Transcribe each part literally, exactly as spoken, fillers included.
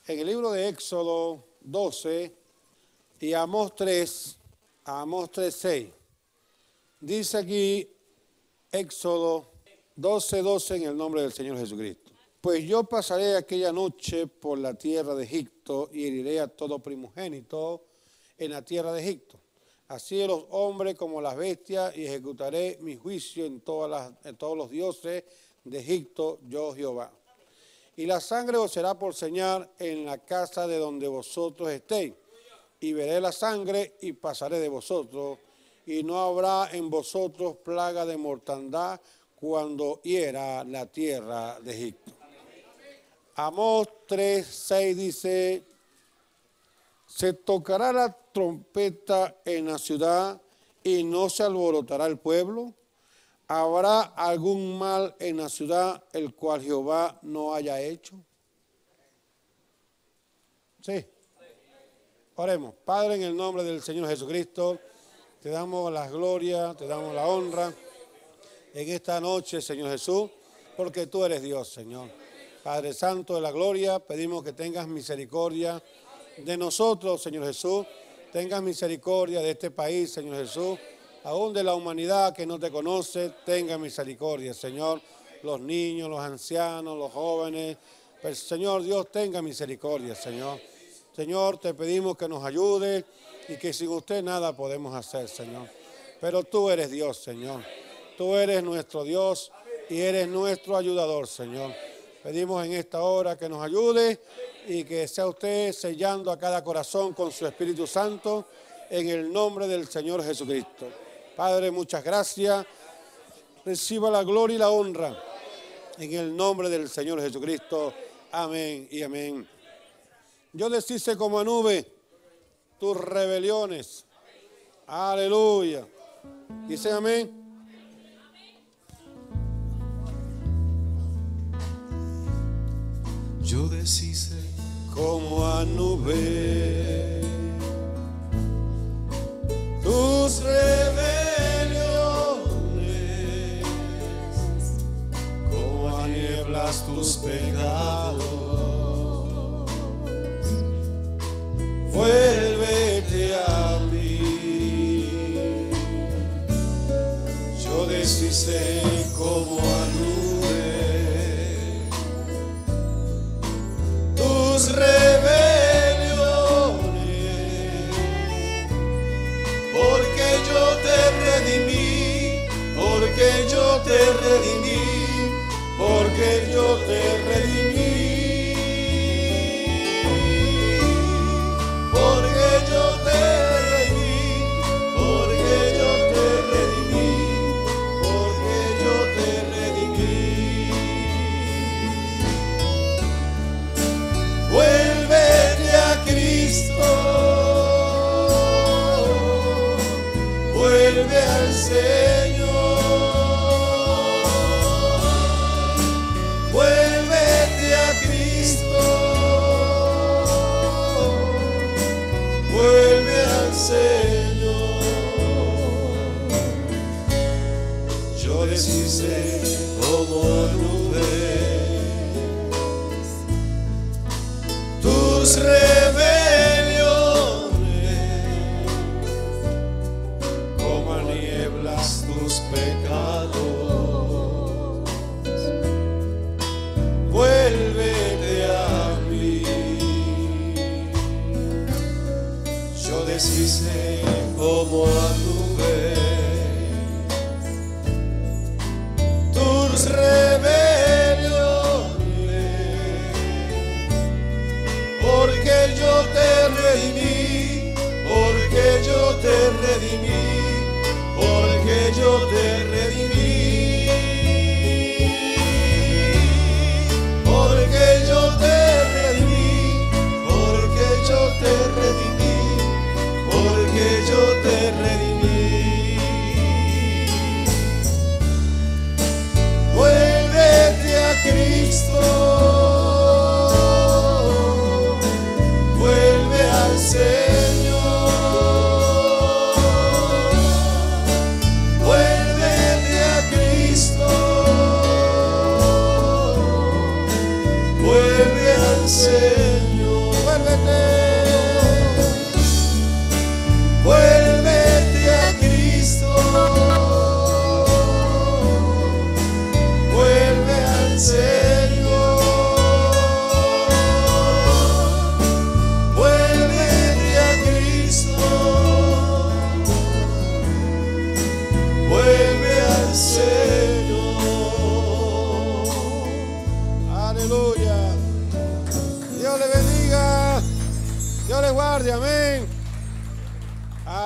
en el libro de Éxodo doce y Amós tres, Amós tres, seis. Dice aquí Éxodo doce, doce en el nombre del Señor Jesucristo. Pues yo pasaré aquella noche por la tierra de Egipto y heriré a todo primogénito en la tierra de Egipto, así de los hombres como las bestias, y ejecutaré mi juicio en, todas las, en todos los dioses de Egipto, yo Jehová. Y la sangre os será por señal en la casa de donde vosotros estéis, y veré la sangre y pasaré de vosotros, y no habrá en vosotros plaga de mortandad cuando hiera la tierra de Egipto. Amós tres, seis dice: se tocará la trompeta en la ciudad y no se alborotará el pueblo. ¿Habrá algún mal en la ciudad el cual Jehová no haya hecho? Sí. Oremos. Padre, en el nombre del Señor Jesucristo, te damos la gloria, te damos la honra en esta noche, Señor Jesús, porque tú eres Dios, Señor. Padre Santo de la gloria, pedimos que tengas misericordia de nosotros, Señor Jesús. Tengas misericordia de este país, Señor Jesús. Aún de la humanidad que no te conoce, tenga misericordia, Señor. Los niños, los ancianos, los jóvenes. Pero, Señor Dios, tenga misericordia, Señor. Señor, te pedimos que nos ayude y que sin usted nada podemos hacer, Señor. Pero tú eres Dios, Señor. Tú eres nuestro Dios y eres nuestro ayudador, Señor. Pedimos en esta hora que nos ayude y que sea usted sellando a cada corazón con su Espíritu Santo en el nombre del Señor Jesucristo. Padre, muchas gracias. Reciba la gloria y la honra en el nombre del Señor Jesucristo. Amén y amén. Yo deshice como a nube tus rebeliones. Aleluya. Dice amén. Yo deshice como a nube tus rebeliones, como a nieblas tus pecados. Vuélvete a mí. Yo deshice como a nube tus rebeliones, porque yo te redimí, porque yo te redimí, porque yo te redimí, porque yo te redimí, porque yo te redimí, porque yo te redimí. Vuélvete a Cristo, vuelve al Señor, vuélvete a Cristo, vuelve al Señor. Yo deshice como nubes tus rebeliones, como a nieblas tus pecados. Vuélvete a mí. Yo deshice como a nube tus rebeliones, porque yo te redimí, porque yo te redimí, porque yo te redimí, porque yo te redimí, porque yo te redimí, porque yo te redimí. Vuélvete a Cristo, vuelve al Señor, vuélvete a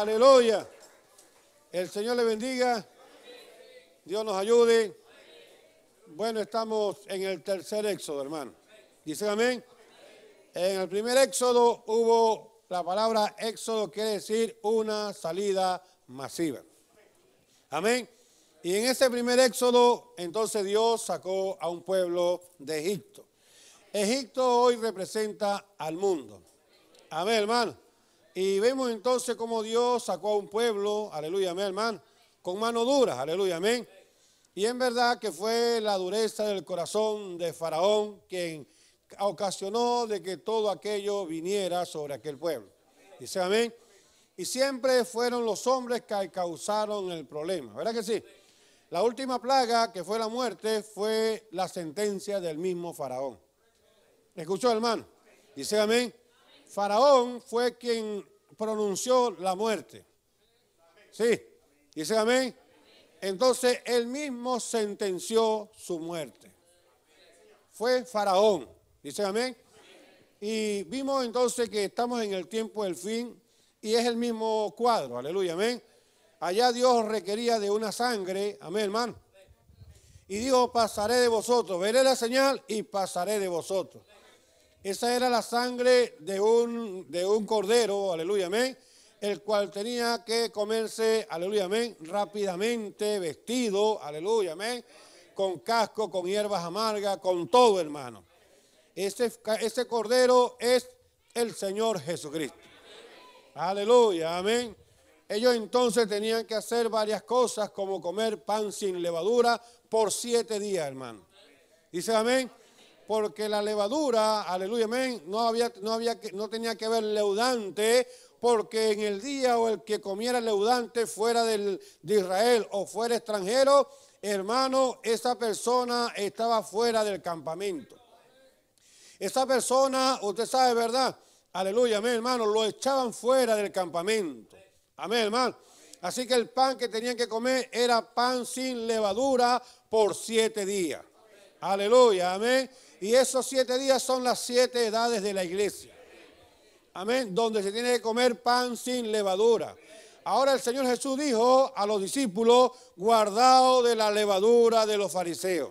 Aleluya. El Señor le bendiga. Dios nos ayude. Bueno, estamos en el tercer éxodo, hermano. Dicen amén. En el primer éxodo hubo, la palabra éxodo quiere decir una salida masiva. Amén. Y en ese primer éxodo, entonces Dios sacó a un pueblo de Egipto. Egipto hoy representa al mundo. Amén, hermano. Y vemos entonces cómo Dios sacó a un pueblo, aleluya, amén, hermano, con mano dura, aleluya, amén. Y en verdad que fue la dureza del corazón de Faraón quien ocasionó de que todo aquello viniera sobre aquel pueblo. Dice amén. Y siempre fueron los hombres que causaron el problema, ¿verdad que sí? La última plaga, que fue la muerte, fue la sentencia del mismo Faraón. ¿Escuchó, hermano? Dice amén. Faraón fue quien pronunció la muerte. Sí, dice amén. Entonces, él mismo sentenció su muerte. Fue Faraón. Dice amén. Y vimos entonces que estamos en el tiempo del fin y es el mismo cuadro. Aleluya, amén. Allá Dios requería de una sangre. Amén, hermano. Y dijo, pasaré de vosotros. Veré la señal y pasaré de vosotros. Esa era la sangre de un, de un cordero. Aleluya, amén. El cual tenía que comerse, aleluya, amén, rápidamente, vestido, aleluya, amén, con casco, con hierbas amargas, con todo, hermano. Ese, ese cordero es el Señor Jesucristo. Aleluya, amén. Ellos entonces tenían que hacer varias cosas, como comer pan sin levadura por siete días, hermano. Dice amén. Porque la levadura, aleluya, amén, no, había, no, había, no tenía que ver leudante, porque en el día o el que comiera leudante fuera del, de Israel o fuera extranjero, hermano, esa persona estaba fuera del campamento. Esa persona, usted sabe, ¿verdad? Aleluya, amén, hermano, lo echaban fuera del campamento. Amén, hermano. Así que el pan que tenían que comer era pan sin levadura por siete días. Aleluya, amén. Y esos siete días son las siete edades de la iglesia. Amén, donde se tiene que comer pan sin levadura. Ahora el Señor Jesús dijo a los discípulos, guardaos de la levadura de los fariseos.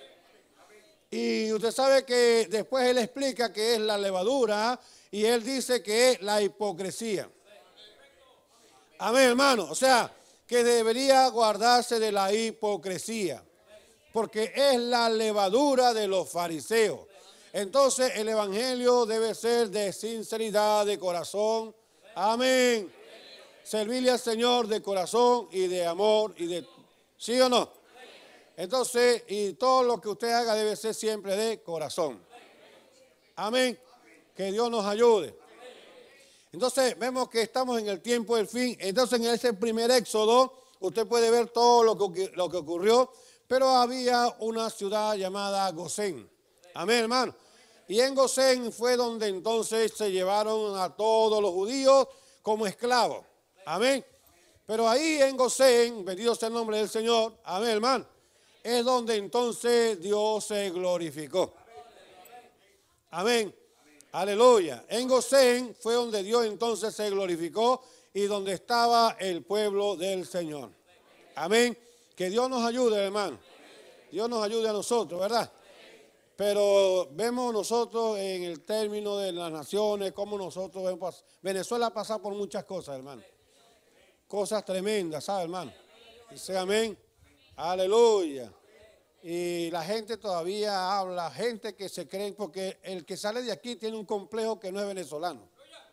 Y usted sabe que después Él explica qué es la levadura y Él dice que es la hipocresía. Amén, hermano. O sea, que debería guardarse de la hipocresía, porque es la levadura de los fariseos. Entonces el evangelio debe ser de sinceridad, de corazón. Amén. Servirle al Señor de corazón y de amor y de... ¿Sí o no? Entonces, y todo lo que usted haga debe ser siempre de corazón. Amén. Que Dios nos ayude. Entonces vemos que estamos en el tiempo del fin. Entonces en ese primer éxodo usted puede ver todo lo que, lo que ocurrió. Pero había una ciudad llamada Gosén. Amén, hermano. Y en Gosén fue donde entonces se llevaron a todos los judíos como esclavos. Amén. Pero ahí en Gosén, bendito sea el nombre del Señor, amén, hermano, es donde entonces Dios se glorificó. Amén. Aleluya. En Gosén fue donde Dios entonces se glorificó y donde estaba el pueblo del Señor. Amén. Que Dios nos ayude, hermano. Dios nos ayude a nosotros, ¿verdad? Pero vemos nosotros en el término de las naciones, cómo nosotros vemos. Venezuela ha pasado por muchas cosas, hermano. Cosas tremendas, ¿sabe, hermano? Dice amén. Aleluya. Y la gente todavía habla, gente que se cree, porque el que sale de aquí tiene un complejo que no es venezolano.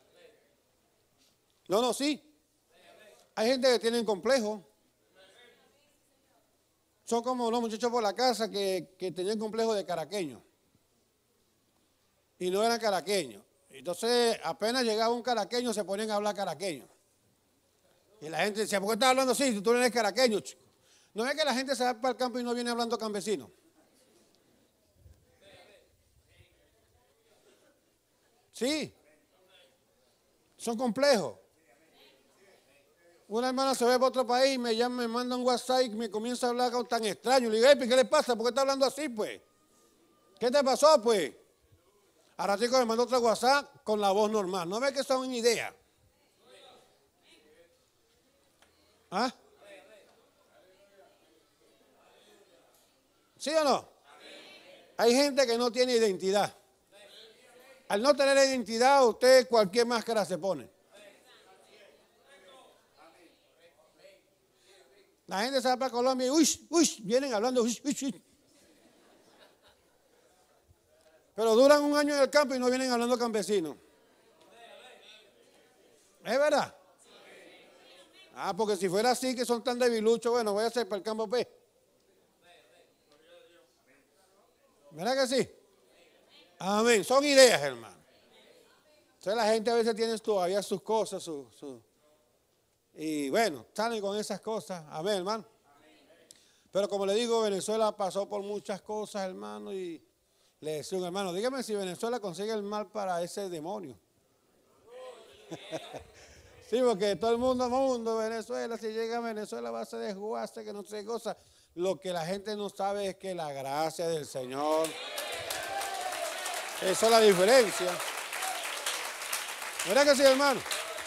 No, no, sí. Hay gente que tiene un complejo. Son como los muchachos por la casa que, que tenían complejo de caraqueño. Y no eran caraqueños. Entonces, apenas llegaba un caraqueño, se ponían a hablar caraqueño. Y la gente decía, ¿por qué estás hablando así si tú no eres caraqueño, chico? ¿No es que la gente se va para el campo y no viene hablando campesino? Sí. Son complejos. Una hermana se ve para otro país, me llama, me manda un WhatsApp y me comienza a hablar con tan extraño. Le digo, ¿qué le pasa? ¿Por qué está hablando así, pues? ¿Qué te pasó, pues? A ratico me mandó otro WhatsApp con la voz normal. No ve que son ideas. ¿Ah? ¿Sí o no? Hay gente que no tiene identidad. Al no tener identidad, usted cualquier máscara se pone. La gente se va para Colombia y uy, uy, vienen hablando uy, uy, uy. Pero duran un año en el campo y no vienen hablando campesinos. ¿Es verdad? Ah, porque si fuera así, que son tan debiluchos, bueno, voy a hacer para el campo P. ¿Verdad que sí? Amén. Son ideas, hermano. Entonces la gente a veces tiene todavía sus cosas, su, su, y bueno, salen con esas cosas. Amén, hermano. Pero como le digo, Venezuela pasó por muchas cosas, hermano, y le decía un hermano, dígame si Venezuela consigue el mal para ese demonio. Sí, porque todo el mundo, mundo, Venezuela, si llega a Venezuela va a ser desguace, que no sé qué cosa. Lo que la gente no sabe es que la gracia del Señor, esa es la diferencia. ¿Verdad que sí, hermano?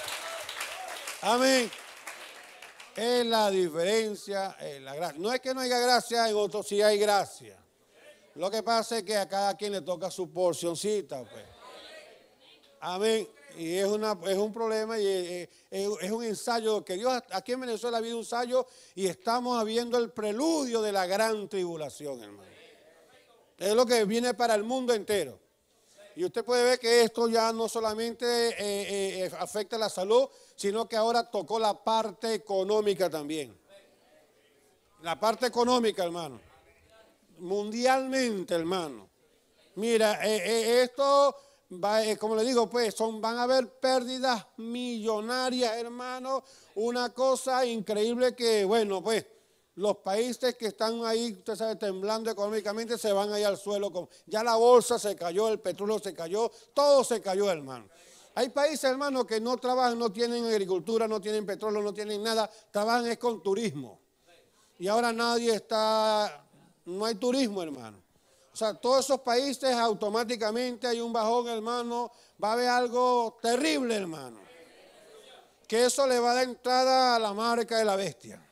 Amén. Es la diferencia, es la gracia. No es que no haya gracia, en otros sí hay gracia. Lo que pasa es que a cada quien le toca su porcioncita, pues. Amén. Y es, una, es un problema y es, es, es un ensayo que Dios, aquí en Venezuela ha habido un ensayo y estamos viendo el preludio de la gran tribulación, hermano. Es lo que viene para el mundo entero. Y usted puede ver que esto ya no solamente eh, eh, afecta la salud, sino que ahora tocó la parte económica también. La parte económica, hermano. Mundialmente, hermano. Mira, eh, eh, esto... Va, eh, como le digo, pues son, van a haber pérdidas millonarias, hermano. Una cosa increíble que, bueno, pues los países que están ahí, usted sabe, temblando económicamente, se van ahí al suelo. Con, ya la bolsa se cayó, el petróleo se cayó, todo se cayó, hermano. Hay países, hermano, que no trabajan, no tienen agricultura, no tienen petróleo, no tienen nada, trabajan es con turismo. Y ahora nadie está, no hay turismo, hermano. O sea, todos esos países automáticamente hay un bajón, hermano, va a haber algo terrible, hermano. Que eso le va a dar entrada a la marca de la bestia.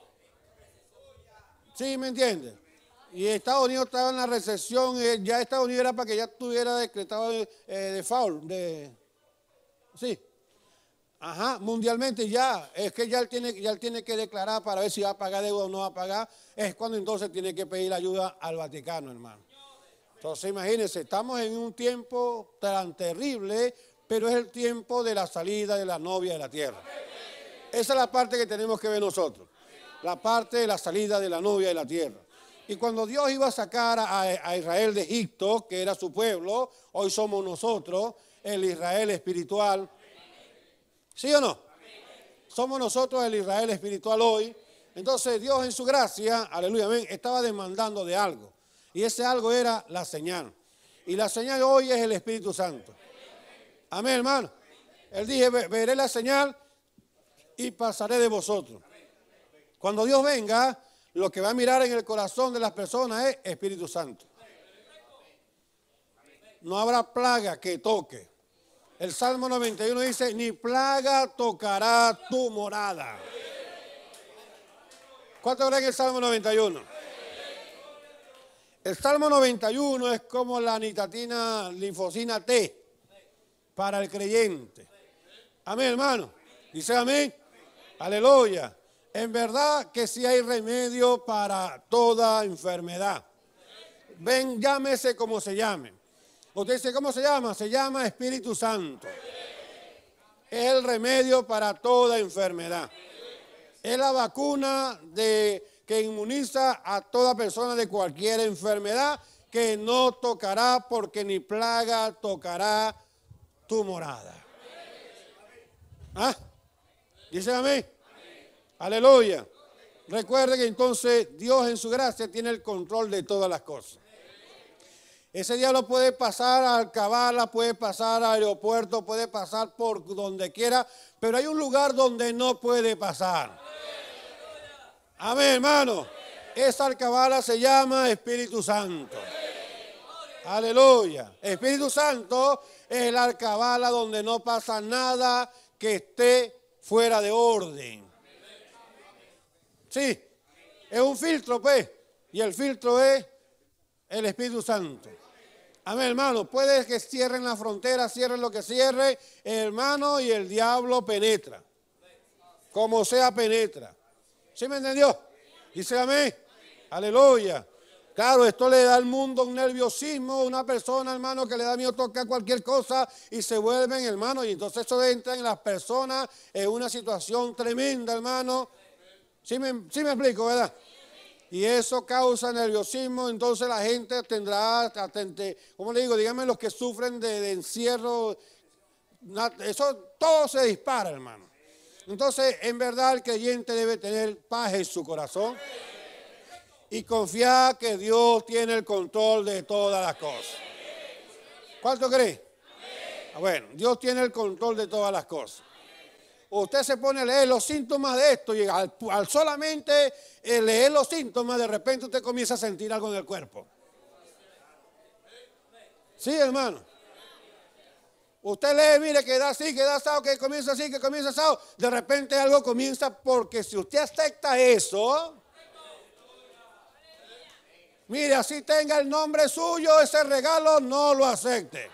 ¿Sí, me entiende? Y Estados Unidos estaba en la recesión, ya Estados Unidos era para que ya estuviera decretado de, eh, de foul, de... Sí. Ajá, mundialmente ya, es que ya él, tiene, ya él tiene que declarar para ver si va a pagar deuda o no va a pagar, es cuando entonces tiene que pedir ayuda al Vaticano, hermano. Entonces imagínense, estamos en un tiempo tan terrible, pero es el tiempo de la salida de la novia de la tierra. Esa es la parte que tenemos que ver nosotros, la parte de la salida de la novia de la tierra. Y cuando Dios iba a sacar a, a Israel de Egipto, que era su pueblo, hoy somos nosotros, el Israel espiritual. ¿Sí o no? Somos nosotros el Israel espiritual hoy. Entonces Dios en su gracia, aleluya, amén, estaba demandando de algo. Y ese algo era la señal. Y la señal hoy es el Espíritu Santo. Amén, hermano. Él dije, veré la señal y pasaré de vosotros. Cuando Dios venga, lo que va a mirar en el corazón de las personas es Espíritu Santo. No habrá plaga que toque. El Salmo noventa y uno dice, ni plaga tocará tu morada. ¿Cuánto creen el Salmo noventa y uno? El Salmo noventa y uno es como la nitatina linfosina T para el creyente. Amén, hermano. Dice amén. Aleluya. En verdad que sí hay remedio para toda enfermedad. Ven, llámese como se llame. Usted dice, ¿cómo se llama? Se llama Espíritu Santo. Es el remedio para toda enfermedad. Es la vacuna de, que inmuniza a toda persona de cualquier enfermedad que no tocará porque ni plaga tocará tu morada. ¿Ah? ¿Dice amén? Aleluya. Recuerde que entonces Dios en su gracia tiene el control de todas las cosas. Ese diablo puede pasar a Alcabala, puede pasar al aeropuerto, puede pasar por donde quiera, pero hay un lugar donde no puede pasar. Amén, hermano. Esa Alcabala se llama Espíritu Santo. Aleluya. Espíritu Santo es la Alcabala donde no pasa nada que esté fuera de orden. Sí, es un filtro, pues. Y el filtro es el Espíritu Santo. Amén, hermano. Puede que cierren la frontera, cierren lo que cierre, hermano, y el diablo penetra. Como sea, penetra. ¿Sí me entendió? Dice amén. Aleluya. Claro, esto le da al mundo un nerviosismo, una persona, hermano, que le da miedo tocar cualquier cosa y se vuelven, hermano, y entonces eso entra en las personas en una situación tremenda, hermano. ¿Sí me, sí me explico, verdad? Y eso causa nerviosismo, entonces la gente tendrá, atente, ¿cómo le digo? Díganme los que sufren de, de encierro, eso todo se dispara, hermano. Entonces, en verdad, el creyente debe tener paz en su corazón y confiar que Dios tiene el control de todas las cosas. ¿Cuánto cree? Bueno, Dios tiene el control de todas las cosas. Usted se pone a leer los síntomas de esto y al, al solamente leer los síntomas, de repente usted comienza a sentir algo en el cuerpo. Sí, hermano. Usted lee, mire, que da así, que da asado, que comienza así, que comienza asado. De repente algo comienza, porque si usted acepta eso, mire, así tenga el nombre suyo, ese regalo no lo acepte.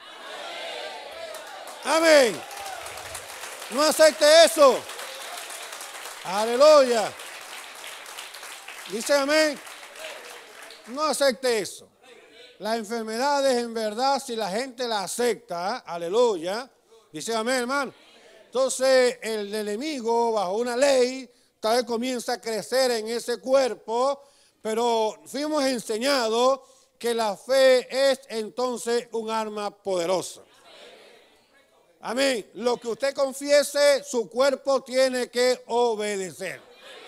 Amén. No acepte eso. Aleluya. Dice amén. No acepte eso. Las enfermedades, en verdad, si la gente la acepta, aleluya. Dice amén, hermano. Entonces, el enemigo, bajo una ley, tal vez comienza a crecer en ese cuerpo, pero fuimos enseñados que la fe es entonces un arma poderosa. Amén. Lo que usted confiese, su cuerpo tiene que obedecer.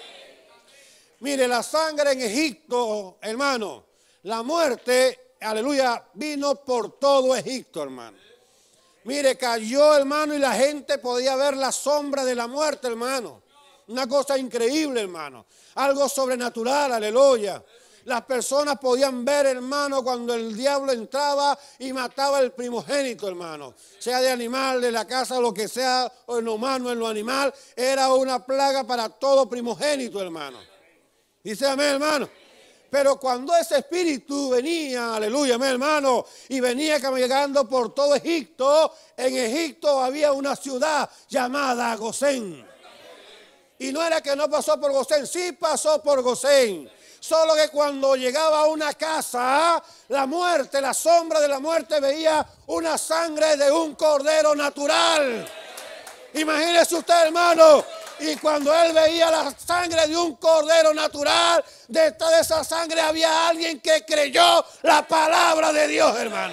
Mire, la sangre en Egipto, hermano, la muerte, aleluya, vino por todo Egipto, hermano. Mire, cayó, hermano, y la gente podía ver la sombra de la muerte, hermano. Una cosa increíble, hermano. Algo sobrenatural, aleluya. Las personas podían ver, hermano, cuando el diablo entraba y mataba al primogénito, hermano. Sea de animal, de la casa, lo que sea, o en lo humano, en lo animal. Era una plaga para todo primogénito, hermano. Dice amén, hermano. Pero cuando ese espíritu venía, aleluya, amén, hermano, y venía caminando por todo Egipto, en Egipto había una ciudad llamada Gosén. Y no era que no pasó por Gosén, sí pasó por Gosén. Solo que cuando llegaba a una casa, la muerte, la sombra de la muerte, veía una sangre de un cordero natural. Imagínese usted, hermano, y cuando él veía la sangre de un cordero natural, detrás de esa sangre había alguien que creyó la palabra de Dios, hermano.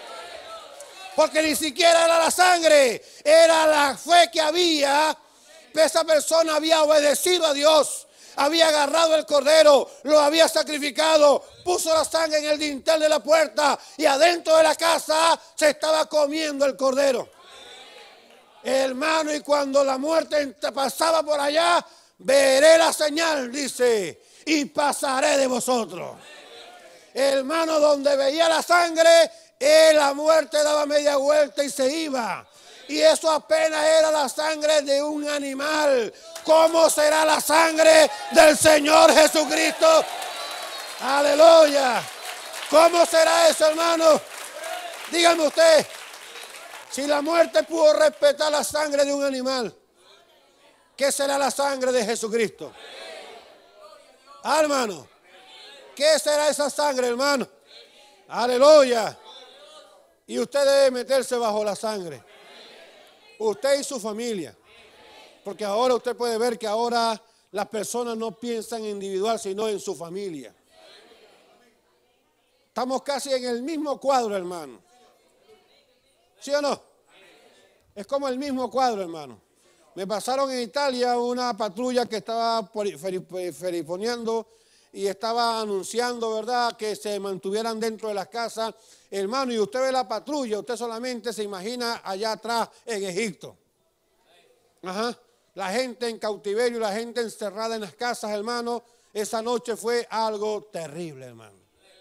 Porque ni siquiera era la sangre, era la fe que había. Esa persona había obedecido a Dios. Había agarrado el cordero, lo había sacrificado, puso la sangre en el dintel de la puerta y adentro de la casa se estaba comiendo el cordero. Hermano, y cuando la muerte pasaba por allá, veré la señal, dice, y pasaré de vosotros. Hermano, donde veía la sangre, eh, la muerte daba media vuelta y se iba. Y eso apenas era la sangre de un animal. ¿Cómo será la sangre del Señor Jesucristo? Aleluya. ¿Cómo será eso, hermano? Dígame usted. Si la muerte pudo respetar la sangre de un animal, ¿qué será la sangre de Jesucristo? Ah, hermano. ¿Qué será esa sangre, hermano? Aleluya. Y usted debe meterse bajo la sangre. Usted y su familia. Porque ahora usted puede ver que ahora las personas no piensan individual, sino en su familia. Estamos casi en el mismo cuadro, hermano. ¿Sí o no? Es como el mismo cuadro, hermano. Me pasaron en Italia una patrulla que estaba feriponeando y estaba anunciando, ¿verdad?, que se mantuvieran dentro de las casas. Hermano, y usted ve la patrulla, usted solamente se imagina allá atrás en Egipto. Ajá. La gente en cautiverio, la gente encerrada en las casas, hermano. Esa noche fue algo terrible, hermano.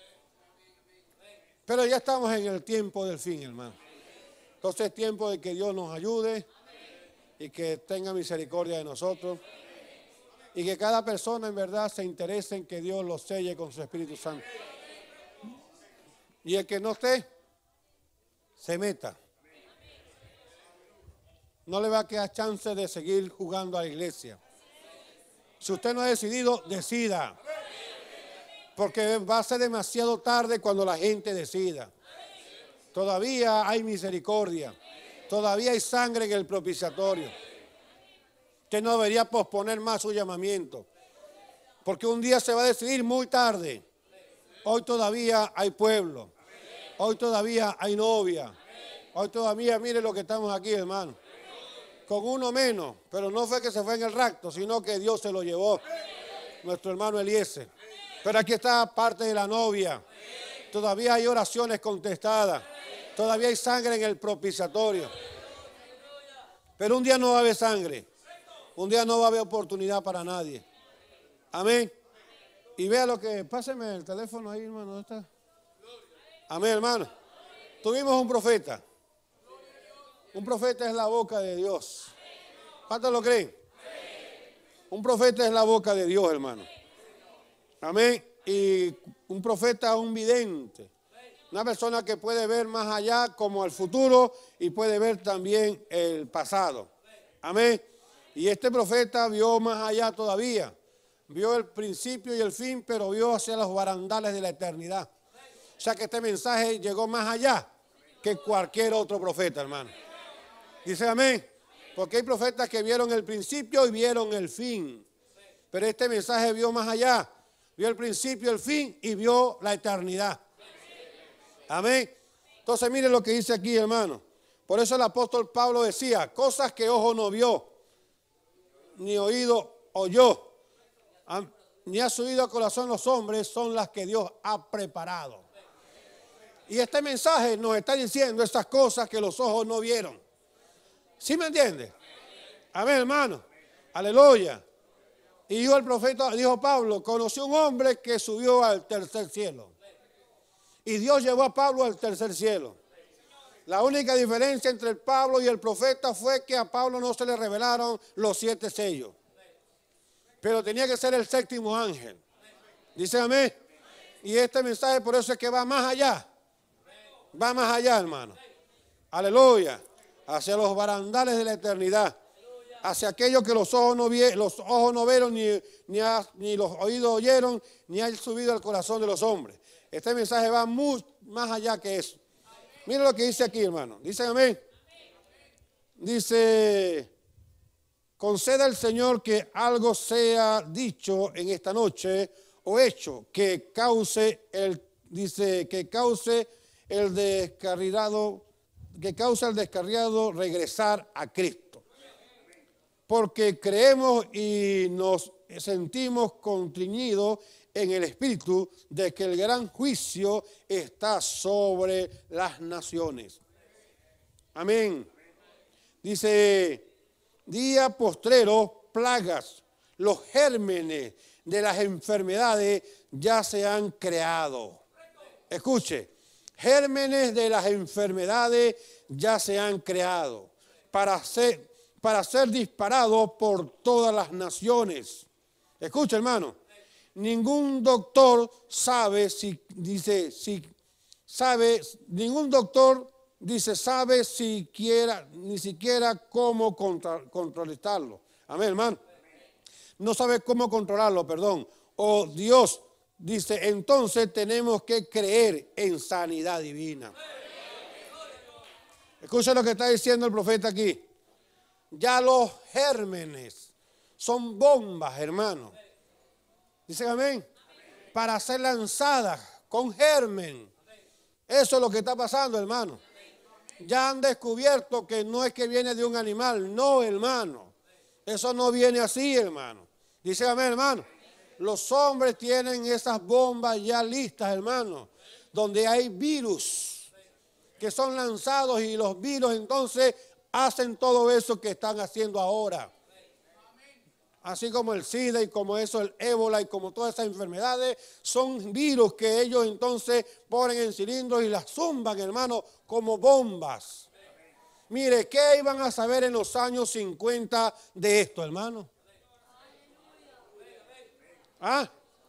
Pero ya estamos en el tiempo del fin, hermano. Entonces es tiempo de que Dios nos ayude y que tenga misericordia de nosotros. Y que cada persona en verdad se interese en que Dios lo selle con su Espíritu Santo. Y el que no esté, se meta. No le va a quedar chance de seguir jugando a la iglesia. Si usted no ha decidido, decida. Porque va a ser demasiado tarde cuando la gente decida. Todavía hay misericordia. Todavía hay sangre en el propiciatorio. Usted no debería posponer más su llamamiento. Porque un día se va a decidir muy tarde. Hoy todavía hay pueblo. Hoy todavía hay novia. Hoy todavía, mire lo que estamos aquí, hermano. Con uno menos, pero no fue que se fue en el rapto, sino que Dios se lo llevó. Nuestro hermano Eliezer. Pero aquí está parte de la novia. Todavía hay oraciones contestadas. Todavía hay sangre en el propiciatorio. Pero un día no va a haber sangre. Un día no va a haber oportunidad para nadie. Amén. Y vea lo que... Páseme el teléfono ahí, hermano. ¿Dónde está? Amén, hermano. Tuvimos un profeta. Un profeta es la boca de Dios. ¿Cuántos lo creen? Un profeta es la boca de Dios, hermano. Amén. Y un profeta es un vidente. Una persona que puede ver más allá como el futuro y puede ver también el pasado. Amén. Y este profeta vio más allá todavía. Vio el principio y el fin, pero vio hacia los barandales de la eternidad. O sea que este mensaje llegó más allá que cualquier otro profeta, hermano. Dice amén. Porque hay profetas que vieron el principio y vieron el fin. Pero este mensaje vio más allá. Vio el principio, el fin y vio la eternidad. Amén. Entonces mire lo que dice aquí, hermano. Por eso el apóstol Pablo decía, cosas que ojo no vio, ni oído oyó, ni ha subido a corazón los hombres, son las que Dios ha preparado. Y este mensaje nos está diciendo esas cosas que los ojos no vieron. ¿Sí me entiende? Amén, hermano. Aleluya. Y dijo el profeta, dijo Pablo, conoció un hombre que subió al tercer cielo. Y Dios llevó a Pablo al tercer cielo. La única diferencia entre el Pablo y el profeta fue que a Pablo no se le revelaron los siete sellos. Pero tenía que ser el séptimo ángel. Dice amén. Y este mensaje por eso es que va más allá. Va más allá, hermano. Aleluya. Hacia los barandales de la eternidad. Hacia aquello que los ojos no, vi, los ojos no vieron, ni, ni, ha, ni los oídos oyeron, ni ha subido al corazón de los hombres. Este mensaje va muy más allá que eso. Mira lo que dice aquí, hermano. Dice amén. Dice, conceda al Señor que algo sea dicho en esta noche o hecho que cause el, dice, que cause el descarriado, que cause al descarriado regresar a Cristo. Porque creemos y nos sentimos constriñidos en el espíritu de que el gran juicio está sobre las naciones. Amén. Dice, día postrero, plagas, los gérmenes de las enfermedades ya se han creado. Escuche, gérmenes de las enfermedades ya se han creado para ser, para ser disparados por todas las naciones. Escuche, hermano. Ningún doctor sabe si, dice, si sabe, ningún doctor dice, sabe siquiera, ni siquiera cómo contra, controlarlo. Amén, hermano. No sabe cómo controlarlo, perdón. O Dios dice, entonces tenemos que creer en sanidad divina. Escucha lo que está diciendo el profeta aquí. Ya los gérmenes son bombas, hermano. Dicen amén. Para ser lanzadas con germen. Eso es lo que está pasando, hermano. Ya han descubierto que no es que viene de un animal. No, hermano. Eso no viene así, hermano. Dice amén, hermano. Los hombres tienen esas bombas ya listas, hermano. Donde hay virus que son lanzados y los virus entonces hacen todo eso que están haciendo ahora. Así como el SIDA y como eso, el ébola y como todas esas enfermedades, son virus que ellos entonces ponen en cilindros y las zumban, hermano, como bombas. Mire, ¿qué iban a saber en los años cincuenta de esto, hermano? ¿Ah?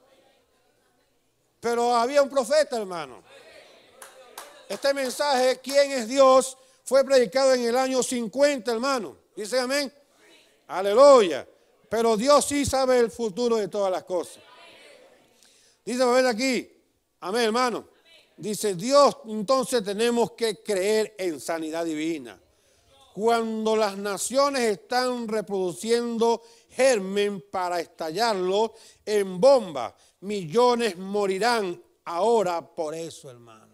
Pero había un profeta, hermano. Este mensaje, ¿quién es Dios?, fue predicado en el año cincuenta, hermano. Dice amén. Aleluya. Pero Dios sí sabe el futuro de todas las cosas. Dice, ver aquí. Amén, hermano. Dice, Dios, entonces tenemos que creer en sanidad divina. Cuando las naciones están reproduciendo germen para estallarlo en bomba, millones morirán ahora por eso, hermano.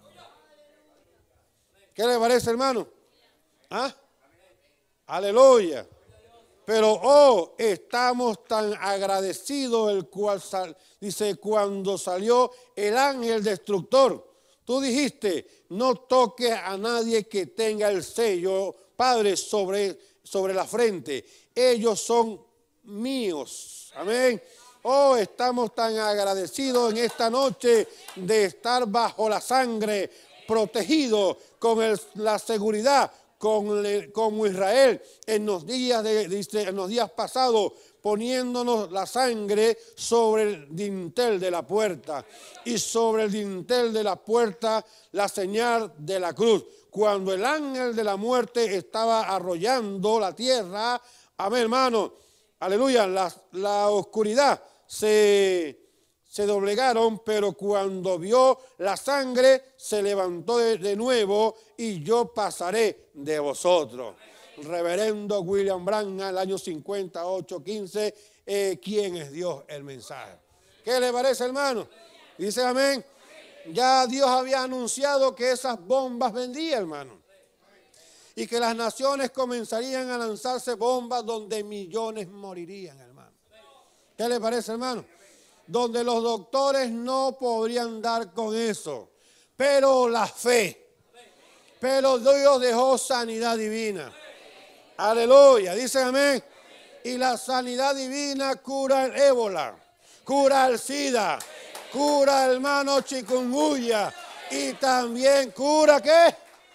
¿Qué le parece, hermano? ¿Ah? Aleluya. Pero, oh, estamos tan agradecidos, el cual sal, dice, cuando salió el ángel destructor, tú dijiste, no toques a nadie que tenga el sello, Padre, sobre, sobre la frente. Ellos son míos. Amén. Oh, estamos tan agradecidos en esta noche de estar bajo la sangre, protegidos con el, la seguridad, con el, como Israel en los días de, dice, en los días pasados, poniéndonos la sangre sobre el dintel de la puerta y sobre el dintel de la puerta la señal de la cruz. Cuando el ángel de la muerte estaba arrollando la tierra, amén, hermano, aleluya, la, la oscuridad se, se doblegaron, pero cuando vio la sangre se levantó de, de nuevo y yo pasaré de vosotros. Reverendo William Branham, el año cincuenta y ocho quince, eh, ¿quién es Dios? El mensaje. ¿Qué le parece, hermano? Dice amén. Ya Dios había anunciado que esas bombas vendían, hermano. Y que las naciones comenzarían a lanzarse bombas donde millones morirían, hermano. ¿Qué le parece, hermano? Donde los doctores no podrían dar con eso. Pero la fe. Pero Dios dejó sanidad divina. Aleluya. Dice amén. Y la sanidad divina cura el ébola, cura el sida, cura el hermano chikungunya y también cura ¿qué?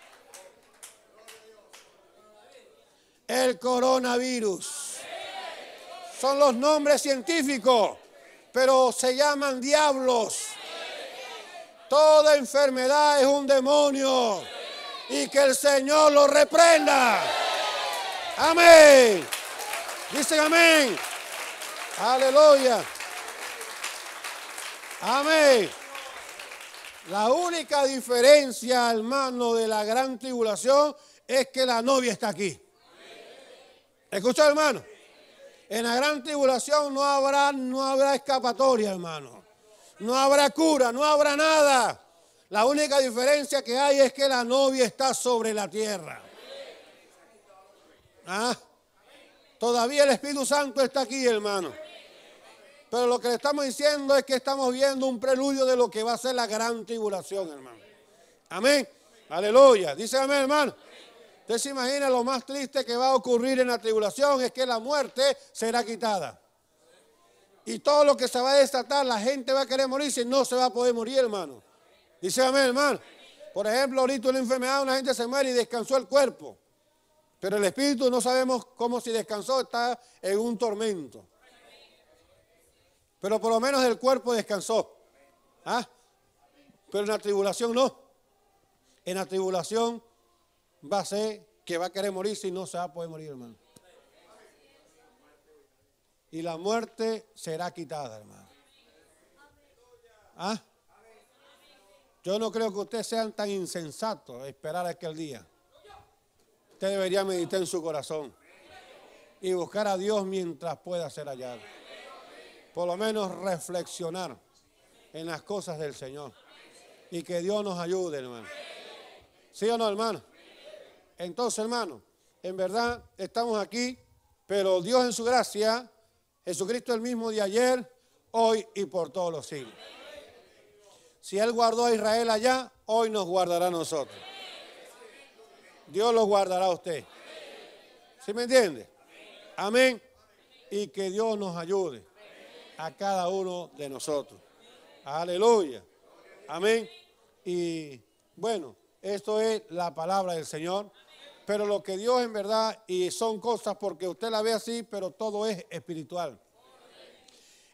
El coronavirus. Son los nombres científicos, pero se llaman diablos. Toda enfermedad es un demonio y que el Señor lo reprenda. Amén. Dicen amén. Aleluya. Amén. La única diferencia, hermano, de la gran tribulación es que la novia está aquí. ¿Escuchó, hermano? En la gran tribulación no habrá, no habrá escapatoria, hermano. No habrá cura, no habrá nada. La única diferencia que hay es que la novia está sobre la tierra. ¿Ah? Todavía el Espíritu Santo está aquí, hermano. Pero lo que le estamos diciendo es que estamos viendo un preludio de lo que va a ser la gran tribulación, hermano. Amén. Aleluya. Dice amén, hermano. Usted se imagina lo más triste que va a ocurrir en la tribulación es que la muerte será quitada. Y todo lo que se va a desatar, la gente va a querer morirse y no se va a poder morir, hermano. Dice amén, hermano. Por ejemplo, ahorita una enfermedad, una gente se muere y descansó el cuerpo. Pero el espíritu no sabemos cómo si descansó, está en un tormento. Pero por lo menos el cuerpo descansó. ¿Ah? Pero en la tribulación no. En la tribulación va a ser que va a querer morirse y no se va a poder morir, hermano. Y la muerte será quitada, hermano. ¿Ah? Yo no creo que ustedes sean tan insensatos a esperar aquel día. Usted debería meditar en su corazón y buscar a Dios mientras pueda ser hallado. Por lo menos reflexionar en las cosas del Señor. Y que Dios nos ayude, hermano. ¿Sí o no, hermano? Entonces, hermano, en verdad estamos aquí, pero Dios en su gracia, Jesucristo el mismo de ayer, hoy y por todos los siglos. Si Él guardó a Israel allá, hoy nos guardará a nosotros. Dios los guardará a usted. ¿Sí me entiende? Amén. Y que Dios nos ayude a cada uno de nosotros. Aleluya. Amén. Y bueno, esto es la palabra del Señor. Pero lo que Dios en verdad, y son cosas porque usted la ve así, pero todo es espiritual.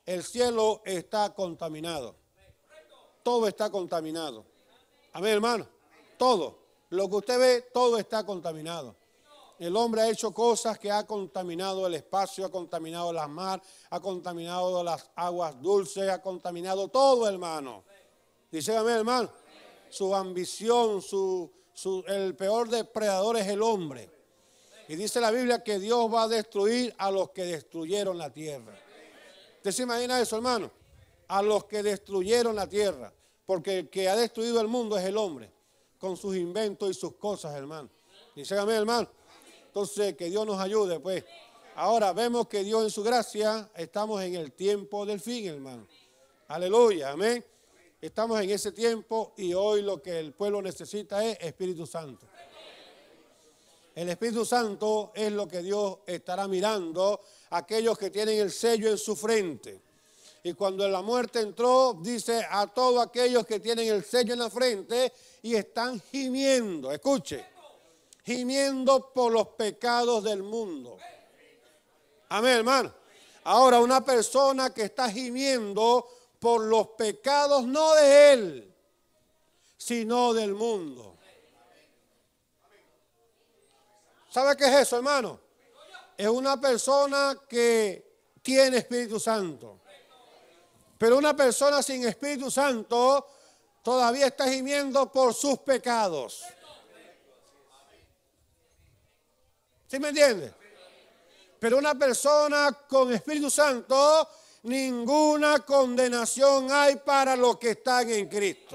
el cielo está contaminado. Todo está contaminado. Amén, hermano. Todo. Lo que usted ve, todo está contaminado. El hombre ha hecho cosas que ha contaminado el espacio, ha contaminado las mares, ha contaminado las aguas dulces, ha contaminado todo, hermano. Dice amén, hermano. Su ambición, su, su, el peor depredador es el hombre. Y dice la Biblia que Dios va a destruir a los que destruyeron la tierra. ¿Usted se imagina eso, hermano? A los que destruyeron la tierra. Porque el que ha destruido el mundo es el hombre, con sus inventos y sus cosas, hermano. Dice amén, hermano. Entonces, que Dios nos ayude, pues. Ahora vemos que Dios en su gracia, estamos en el tiempo del fin, hermano. Aleluya, amén. Estamos en ese tiempo y hoy lo que el pueblo necesita es Espíritu Santo. El Espíritu Santo es lo que Dios estará mirando a aquellos que tienen el sello en su frente. Y cuando la muerte entró, dice a todos aquellos que tienen el sello en la frente y están gimiendo. Escuche. Gimiendo por los pecados del mundo. Amén, hermano. Ahora, una persona que está gimiendo por los pecados no de él, sino del mundo. ¿Sabe qué es eso, hermano? Es una persona que tiene Espíritu Santo. Pero una persona sin Espíritu Santo todavía está gimiendo por sus pecados. ¿Sí me entiende? Pero una persona con Espíritu Santo, ninguna condenación hay para los que están en Cristo.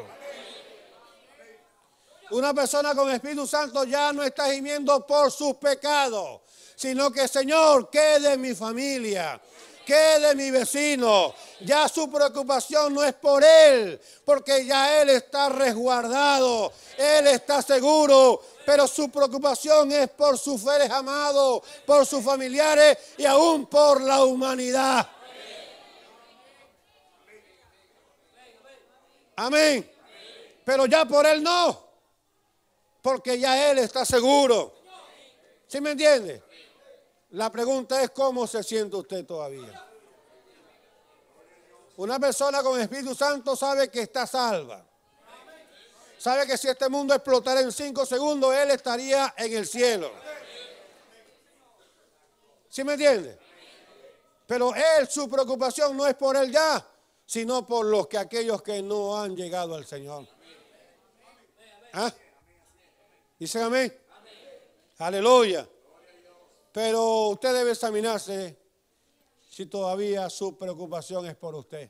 Una persona con Espíritu Santo ya no está gimiendo por sus pecados, sino que, Señor, ¿qué de mi familia? ¿Qué de mi vecino? Ya su preocupación no es por él, porque ya él está resguardado, él está seguro, pero su preocupación es por sus seres amados, por sus familiares y aún por la humanidad. Amén. Pero ya por él no, porque ya él está seguro. ¿Sí me entiende? La pregunta es cómo se siente usted todavía. Una persona con Espíritu Santo sabe que está salva. Sabe que si este mundo explotara en cinco segundos, él estaría en el cielo. ¿Sí me entiende? Pero él, su preocupación no es por él ya, sino por los que aquellos que no han llegado al Señor. ¿Ah? ¿Dicen amén? Aleluya. Pero usted debe examinarse si todavía su preocupación es por usted.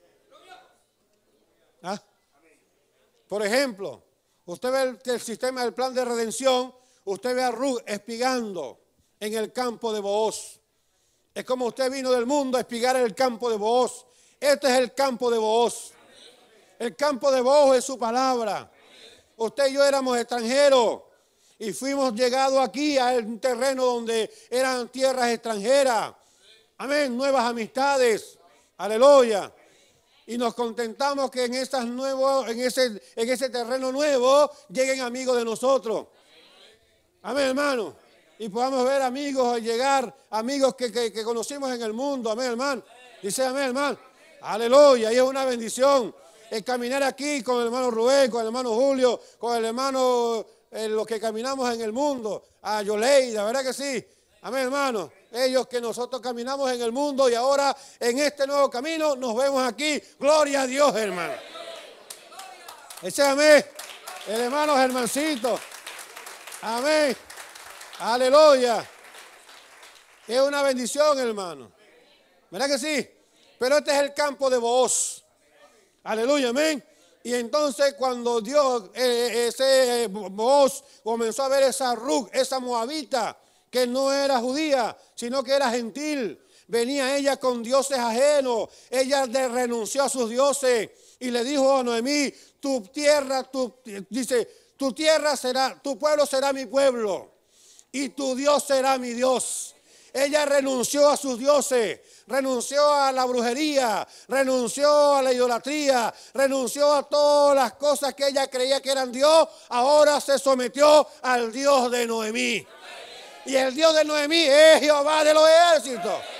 ¿Ah? Por ejemplo, usted ve el, el sistema del plan de redención, usted ve a Ruth espigando en el campo de Booz. Es como usted vino del mundo a espigar en el campo de Booz. Este es el campo de Booz. El campo de Booz es su palabra. Usted y yo éramos extranjeros y fuimos llegados aquí a un terreno donde eran tierras extranjeras. Amén, nuevas amistades. Aleluya. Y nos contentamos que en, esas nuevos, en, ese, en ese terreno nuevo lleguen amigos de nosotros. Amén, hermano. Y podamos ver amigos llegar, amigos que, que, que conocimos en el mundo. Amén, hermano. Dice amén, hermano. Aleluya. Y es una bendición el caminar aquí con el hermano Rubén, con el hermano Julio, con el hermano, eh, los que caminamos en el mundo. A Yoleida, ¿verdad que sí? Amén, hermano. Ellos que nosotros caminamos en el mundo y ahora en este nuevo camino nos vemos aquí. Gloria a Dios, hermano. Ese amén. El hermano Germancito. Amén. Aleluya. Es una bendición, hermano. ¿Verdad que sí? Pero este es el campo de Booz. Aleluya, amén. Y entonces cuando Dios, eh, ese Booz comenzó a ver esa Ruth, esa moabita, que no era judía, sino que era gentil. Venía ella con dioses ajenos. Ella le renunció a sus dioses y le dijo a Noemí, tu tierra, tu, dice, tu tierra será, tu pueblo será mi pueblo y tu Dios será mi Dios. Ella renunció a sus dioses, renunció a la brujería, renunció a la idolatría, renunció a todas las cosas que ella creía que eran Dios. Ahora se sometió al Dios de Noemí. Y el Dios de Noemí es Jehová de los ejércitos.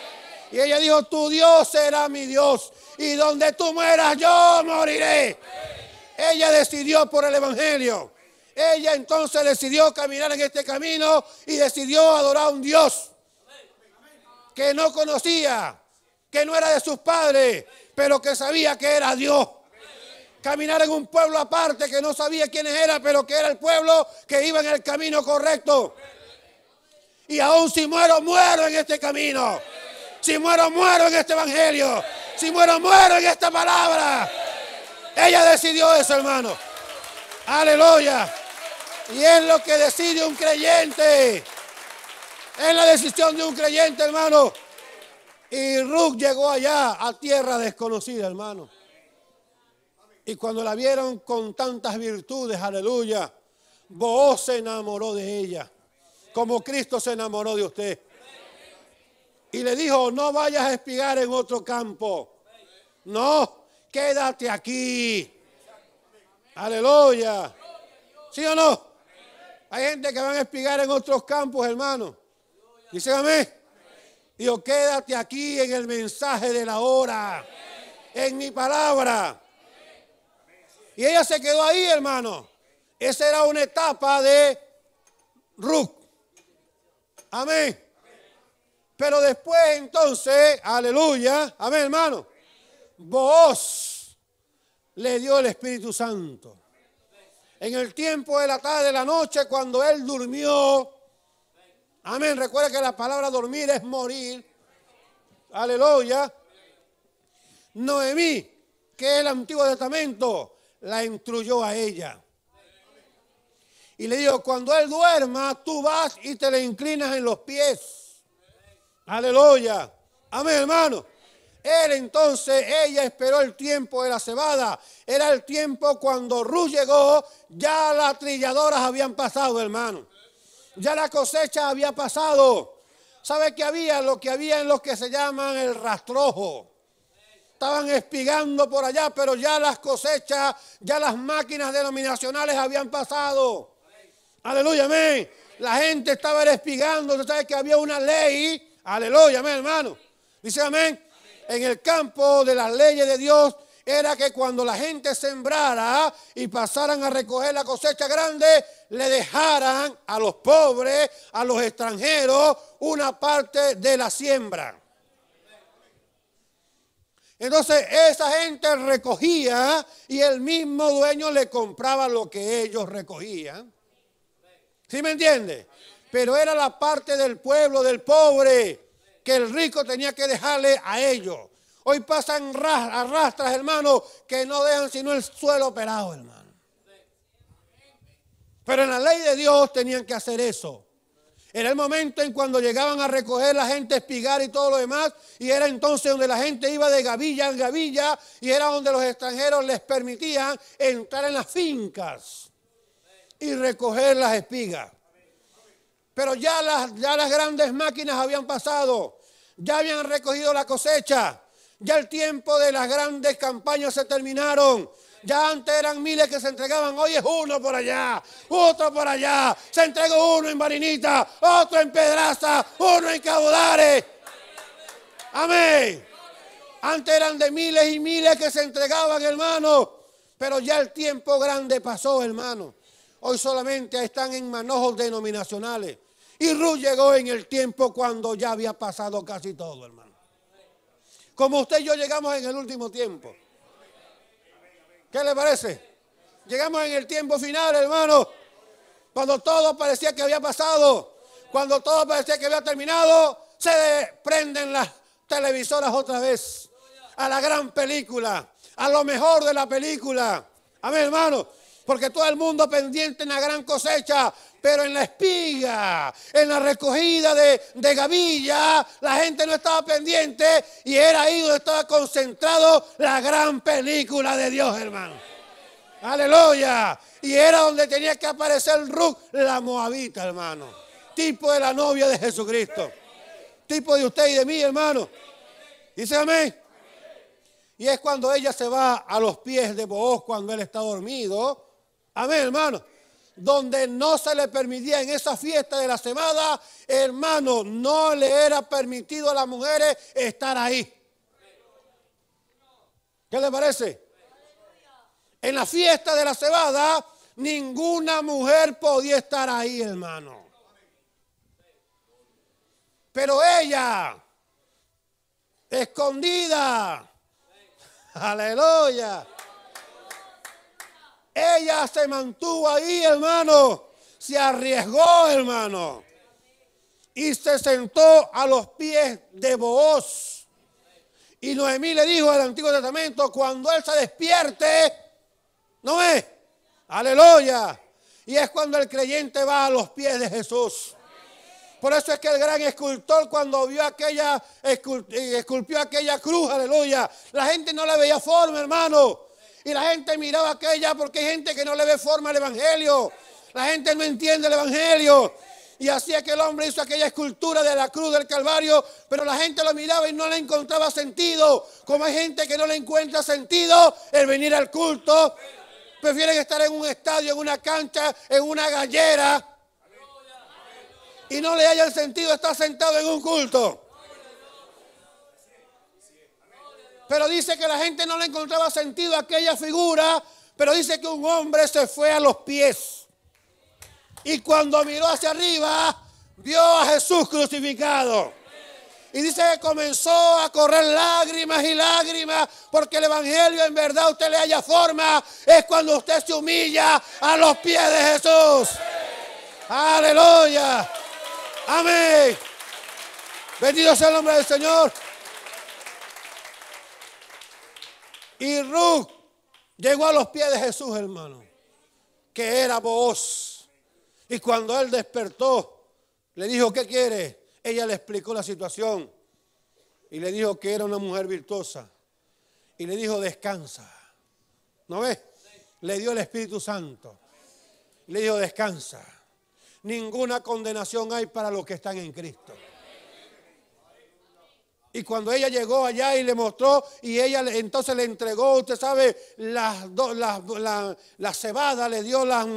Y ella dijo, tu Dios será mi Dios. Y donde tú mueras, yo moriré. Ella decidió por el Evangelio. Ella entonces decidió caminar en este camino y decidió adorar a un Dios que no conocía, que no era de sus padres, pero que sabía que era Dios. Caminar en un pueblo aparte que no sabía quiénes eran, pero que era el pueblo que iba en el camino correcto. Y aún si muero, muero en este camino. Si muero, muero en este evangelio. Si muero, muero en esta palabra. Ella decidió eso, hermano. Aleluya. Y es lo que decide un creyente. Es la decisión de un creyente, hermano. Y Ruth llegó allá a tierra desconocida, hermano. Y cuando la vieron con tantas virtudes, aleluya, Booz se enamoró de ella, como Cristo se enamoró de usted. Y le dijo, no vayas a espigar en otro campo. No, quédate aquí. Aleluya. ¿Sí o no? Hay gente que van a espigar en otros campos, hermano. Dice amén. Digo, quédate aquí en el mensaje de la hora, en mi palabra. Y ella se quedó ahí, hermano. Esa era una etapa de Ruth. Amén. Pero después entonces, aleluya, amén, hermano, Booz le dio el Espíritu Santo. En el tiempo de la tarde, de la noche, cuando él durmió, amén, recuerda que la palabra dormir es morir. Aleluya. Noemí, que es el Antiguo Testamento, la instruyó a ella. Y le dijo, cuando él duerma, tú vas y te le inclinas en los pies. Aleluya. Amén, hermano. Él entonces, ella esperó el tiempo de la cebada. Era el tiempo cuando Ruth llegó, ya las trilladoras habían pasado, hermano. Ya la cosecha había pasado. ¿Sabe qué había? Lo que había en lo que se llaman el rastrojo. Estaban espigando por allá, pero ya las cosechas, ya las máquinas denominacionales habían pasado. Aleluya, amén. La gente estaba espigando. Usted sabe que había una ley. Aleluya, amén, hermano. Dice amén. En el campo de las leyes de Dios era que cuando la gente sembrara y pasaran a recoger la cosecha grande, le dejaran a los pobres, a los extranjeros, una parte de la siembra. Entonces esa gente recogía y el mismo dueño le compraba lo que ellos recogían. ¿Sí me entiende? Pero era la parte del pueblo, del pobre, que el rico tenía que dejarle a ellos. Hoy pasan arrastras, hermano, que no dejan sino el suelo operado, hermano. Pero en la ley de Dios tenían que hacer eso. Era el momento en cuando llegaban a recoger la gente, espigar y todo lo demás, y era entonces donde la gente iba de gavilla en gavilla, y era donde los extranjeros les permitían entrar en las fincas y recoger las espigas. Pero ya las, ya las grandes máquinas habían pasado, ya habían recogido la cosecha, ya el tiempo de las grandes campañas se terminaron. Ya antes eran miles que se entregaban, hoy es uno por allá, otro por allá. Se entregó uno en Barinita, otro en Pedraza, uno en Caudare. Amén. Antes eran de miles y miles que se entregaban, hermano. Pero ya el tiempo grande pasó, hermano. Hoy solamente están en manojos denominacionales. Y Ruth llegó en el tiempo cuando ya había pasado casi todo, hermano. Como usted y yo llegamos en el último tiempo. ¿Qué le parece? Llegamos en el tiempo final, hermano. Cuando todo parecía que había pasado. Cuando todo parecía que había terminado. Se prenden las televisoras otra vez. A la gran película. A lo mejor de la película. Amén, hermano. Porque todo el mundo pendiente en la gran cosecha. Pero en la espiga, en la recogida de, de gavilla, la gente no estaba pendiente y era ahí donde estaba concentrado la gran película de Dios, hermano. Aleluya. Y era donde tenía que aparecer Ruth, la moabita, hermano. Tipo de la novia de Jesucristo. Tipo de usted y de mí, hermano. Dice amén. Y es cuando ella se va a los pies de Booz cuando él está dormido. Amén, hermano. donde no se le permitía en esa fiesta de la cebada, hermano, no le era permitido a las mujeres estar ahí. ¿Qué le parece? En la fiesta de la cebada, ninguna mujer podía estar ahí, hermano. Pero ella, escondida, aleluya, ella se mantuvo ahí, hermano, se arriesgó, hermano, y se sentó a los pies de Booz. Y Noemí le dijo al Antiguo Testamento, cuando él se despierte, ¿no es? Aleluya. Y es cuando el creyente va a los pies de Jesús. Por eso es que el gran escultor, cuando vio aquella, esculpió aquella cruz, aleluya, la gente no le veía forma, hermano. Y la gente miraba aquella, porque hay gente que no le ve forma al evangelio. La gente no entiende el evangelio. Y así es que el hombre hizo aquella escultura de la cruz del Calvario, pero la gente lo miraba y no le encontraba sentido. Como hay gente que no le encuentra sentido el venir al culto, prefieren estar en un estadio, en una cancha, en una gallera, y no le haya el sentido estar sentado en un culto. Pero dice que la gente no le encontraba sentido a aquella figura, pero dice que un hombre se fue a los pies. Y cuando miró hacia arriba, vio a Jesús crucificado. Y dice que comenzó a correr lágrimas y lágrimas, porque el evangelio en verdad usted le haya forma, es cuando usted se humilla a los pies de Jesús. Aleluya. Amén. Bendito sea el nombre del Señor. Y Ruth llegó a los pies de Jesús, hermano, que era Booz. Y cuando él despertó, le dijo, ¿qué quiere? Ella le explicó la situación. Y le dijo que era una mujer virtuosa. Y le dijo, descansa. ¿No ves? Le dio el Espíritu Santo. Le dijo, descansa. Ninguna condenación hay para los que están en Cristo. Y cuando ella llegó allá y le mostró, y ella entonces le entregó, usted sabe, las la, la, la cebada, le dio las...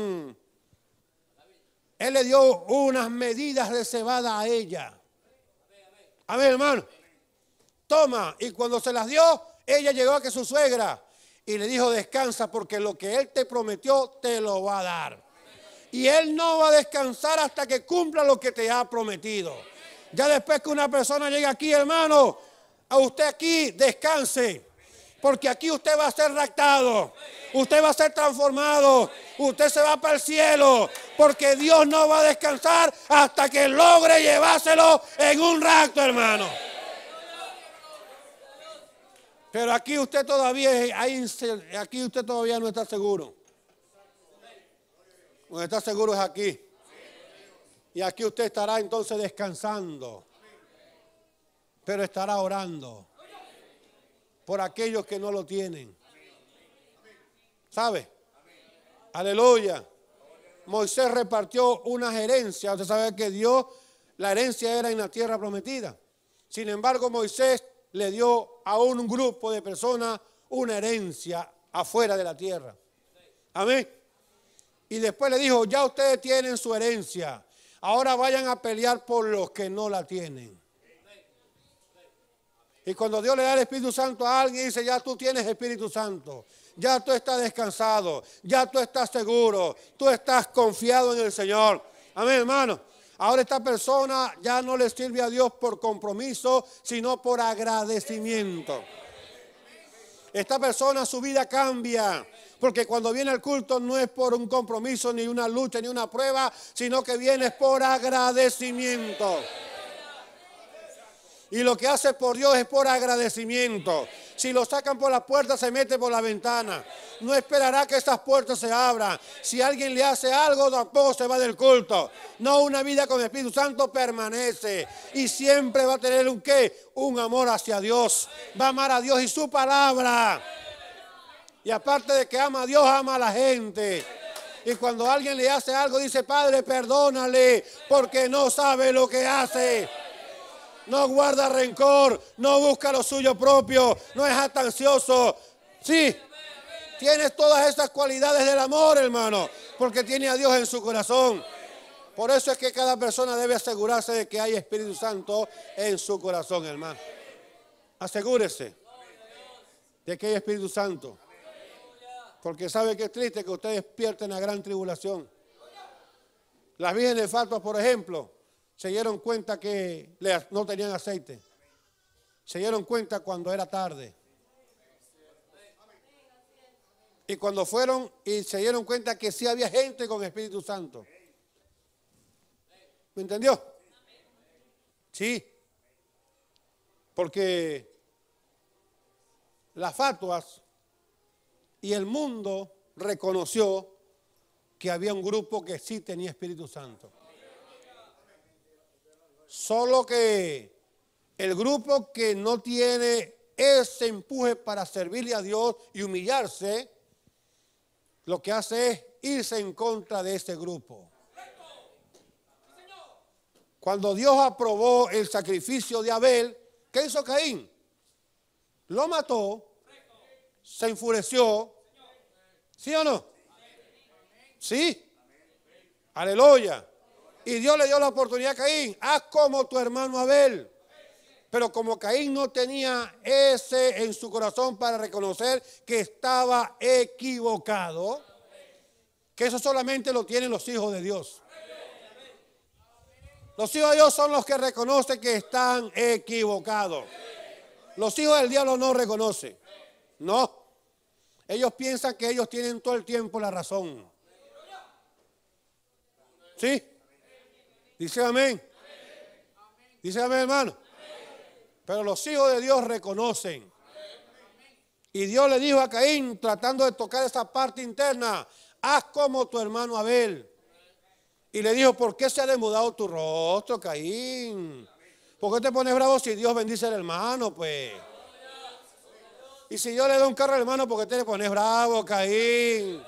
Él le dio unas medidas de cebada a ella. Amén, hermano. Toma. Y cuando se las dio, ella llegó a que su suegra y le dijo, descansa, porque lo que él te prometió te lo va a dar. Y él no va a descansar hasta que cumpla lo que te ha prometido. Ya después que una persona llegue aquí, hermano, a usted aquí descanse. Porque aquí usted va a ser raptado. Usted va a ser transformado. Usted se va para el cielo. Porque Dios no va a descansar hasta que logre llevárselo en un rapto, hermano. Pero aquí usted todavía, hay, aquí usted todavía no está seguro. Donde está seguro es aquí. Y aquí usted estará entonces descansando. Pero estará orando por aquellos que no lo tienen. ¿Sabe? Aleluya. Moisés repartió unas herencias. Usted sabe que Dios, la herencia era en la tierra prometida. Sin embargo, Moisés le dio a un grupo de personas una herencia afuera de la tierra. Amén. Y después le dijo, ya ustedes tienen su herencia. Ahora vayan a pelear por los que no la tienen. Y cuando Dios le da el Espíritu Santo a alguien, dice, ya tú tienes Espíritu Santo. Ya tú estás descansado. Ya tú estás seguro. Tú estás confiado en el Señor. Amén, hermano. Ahora esta persona ya no le sirve a Dios por compromiso, sino por agradecimiento. Esta persona, su vida cambia. Porque cuando viene al culto no es por un compromiso, ni una lucha, ni una prueba, sino que viene por agradecimiento. Y lo que hace por Dios es por agradecimiento. Si lo sacan por la puerta, se mete por la ventana. No esperará que esas puertas se abran. Si alguien le hace algo, tampoco se va del culto. No, una vida con el Espíritu Santo permanece. Y siempre va a tener un qué, un amor hacia Dios. Va a amar a Dios y su palabra. Y aparte de que ama a Dios, ama a la gente. Y cuando alguien le hace algo, dice, Padre, perdónale, porque no sabe lo que hace. No guarda rencor, no busca lo suyo propio, no es jactancioso. Sí, tienes todas esas cualidades del amor, hermano. Porque tiene a Dios en su corazón. Por eso es que cada persona debe asegurarse de que hay Espíritu Santo en su corazón, hermano. Asegúrese de que hay Espíritu Santo. Porque sabe que es triste que ustedes despierten a gran tribulación. Las vírgenes fatuas, por ejemplo, se dieron cuenta que no tenían aceite. Se dieron cuenta cuando era tarde. Y cuando fueron y se dieron cuenta que sí había gente con Espíritu Santo. ¿Me entendió? Sí. Porque las fatuas y el mundo reconoció que había un grupo que sí tenía Espíritu Santo. Solo que el grupo que no tiene ese empuje para servirle a Dios y humillarse, lo que hace es irse en contra de ese grupo. Cuando Dios aprobó el sacrificio de Abel, ¿qué hizo Caín? Lo mató, se enfureció. ¿Sí o no? Sí. Aleluya. Y Dios le dio la oportunidad a Caín. Haz como tu hermano Abel. Pero como Caín no tenía ese en su corazón para reconocer que estaba equivocado, que eso solamente lo tienen los hijos de Dios. Los hijos de Dios son los que reconocen que están equivocados. Los hijos del diablo no reconocen. No. Ellos piensan que ellos tienen todo el tiempo la razón. ¿Sí? Dice amén. Dice amén, hermano. Pero los hijos de Dios reconocen. Y Dios le dijo a Caín, tratando de tocar esa parte interna, haz como tu hermano Abel. Y le dijo, ¿por qué se ha demudado tu rostro, Caín? ¿Por qué te pones bravo si Dios bendice al hermano, pues? Y si yo le doy un carro al hermano, ¿por qué te le pones bravo, Caín?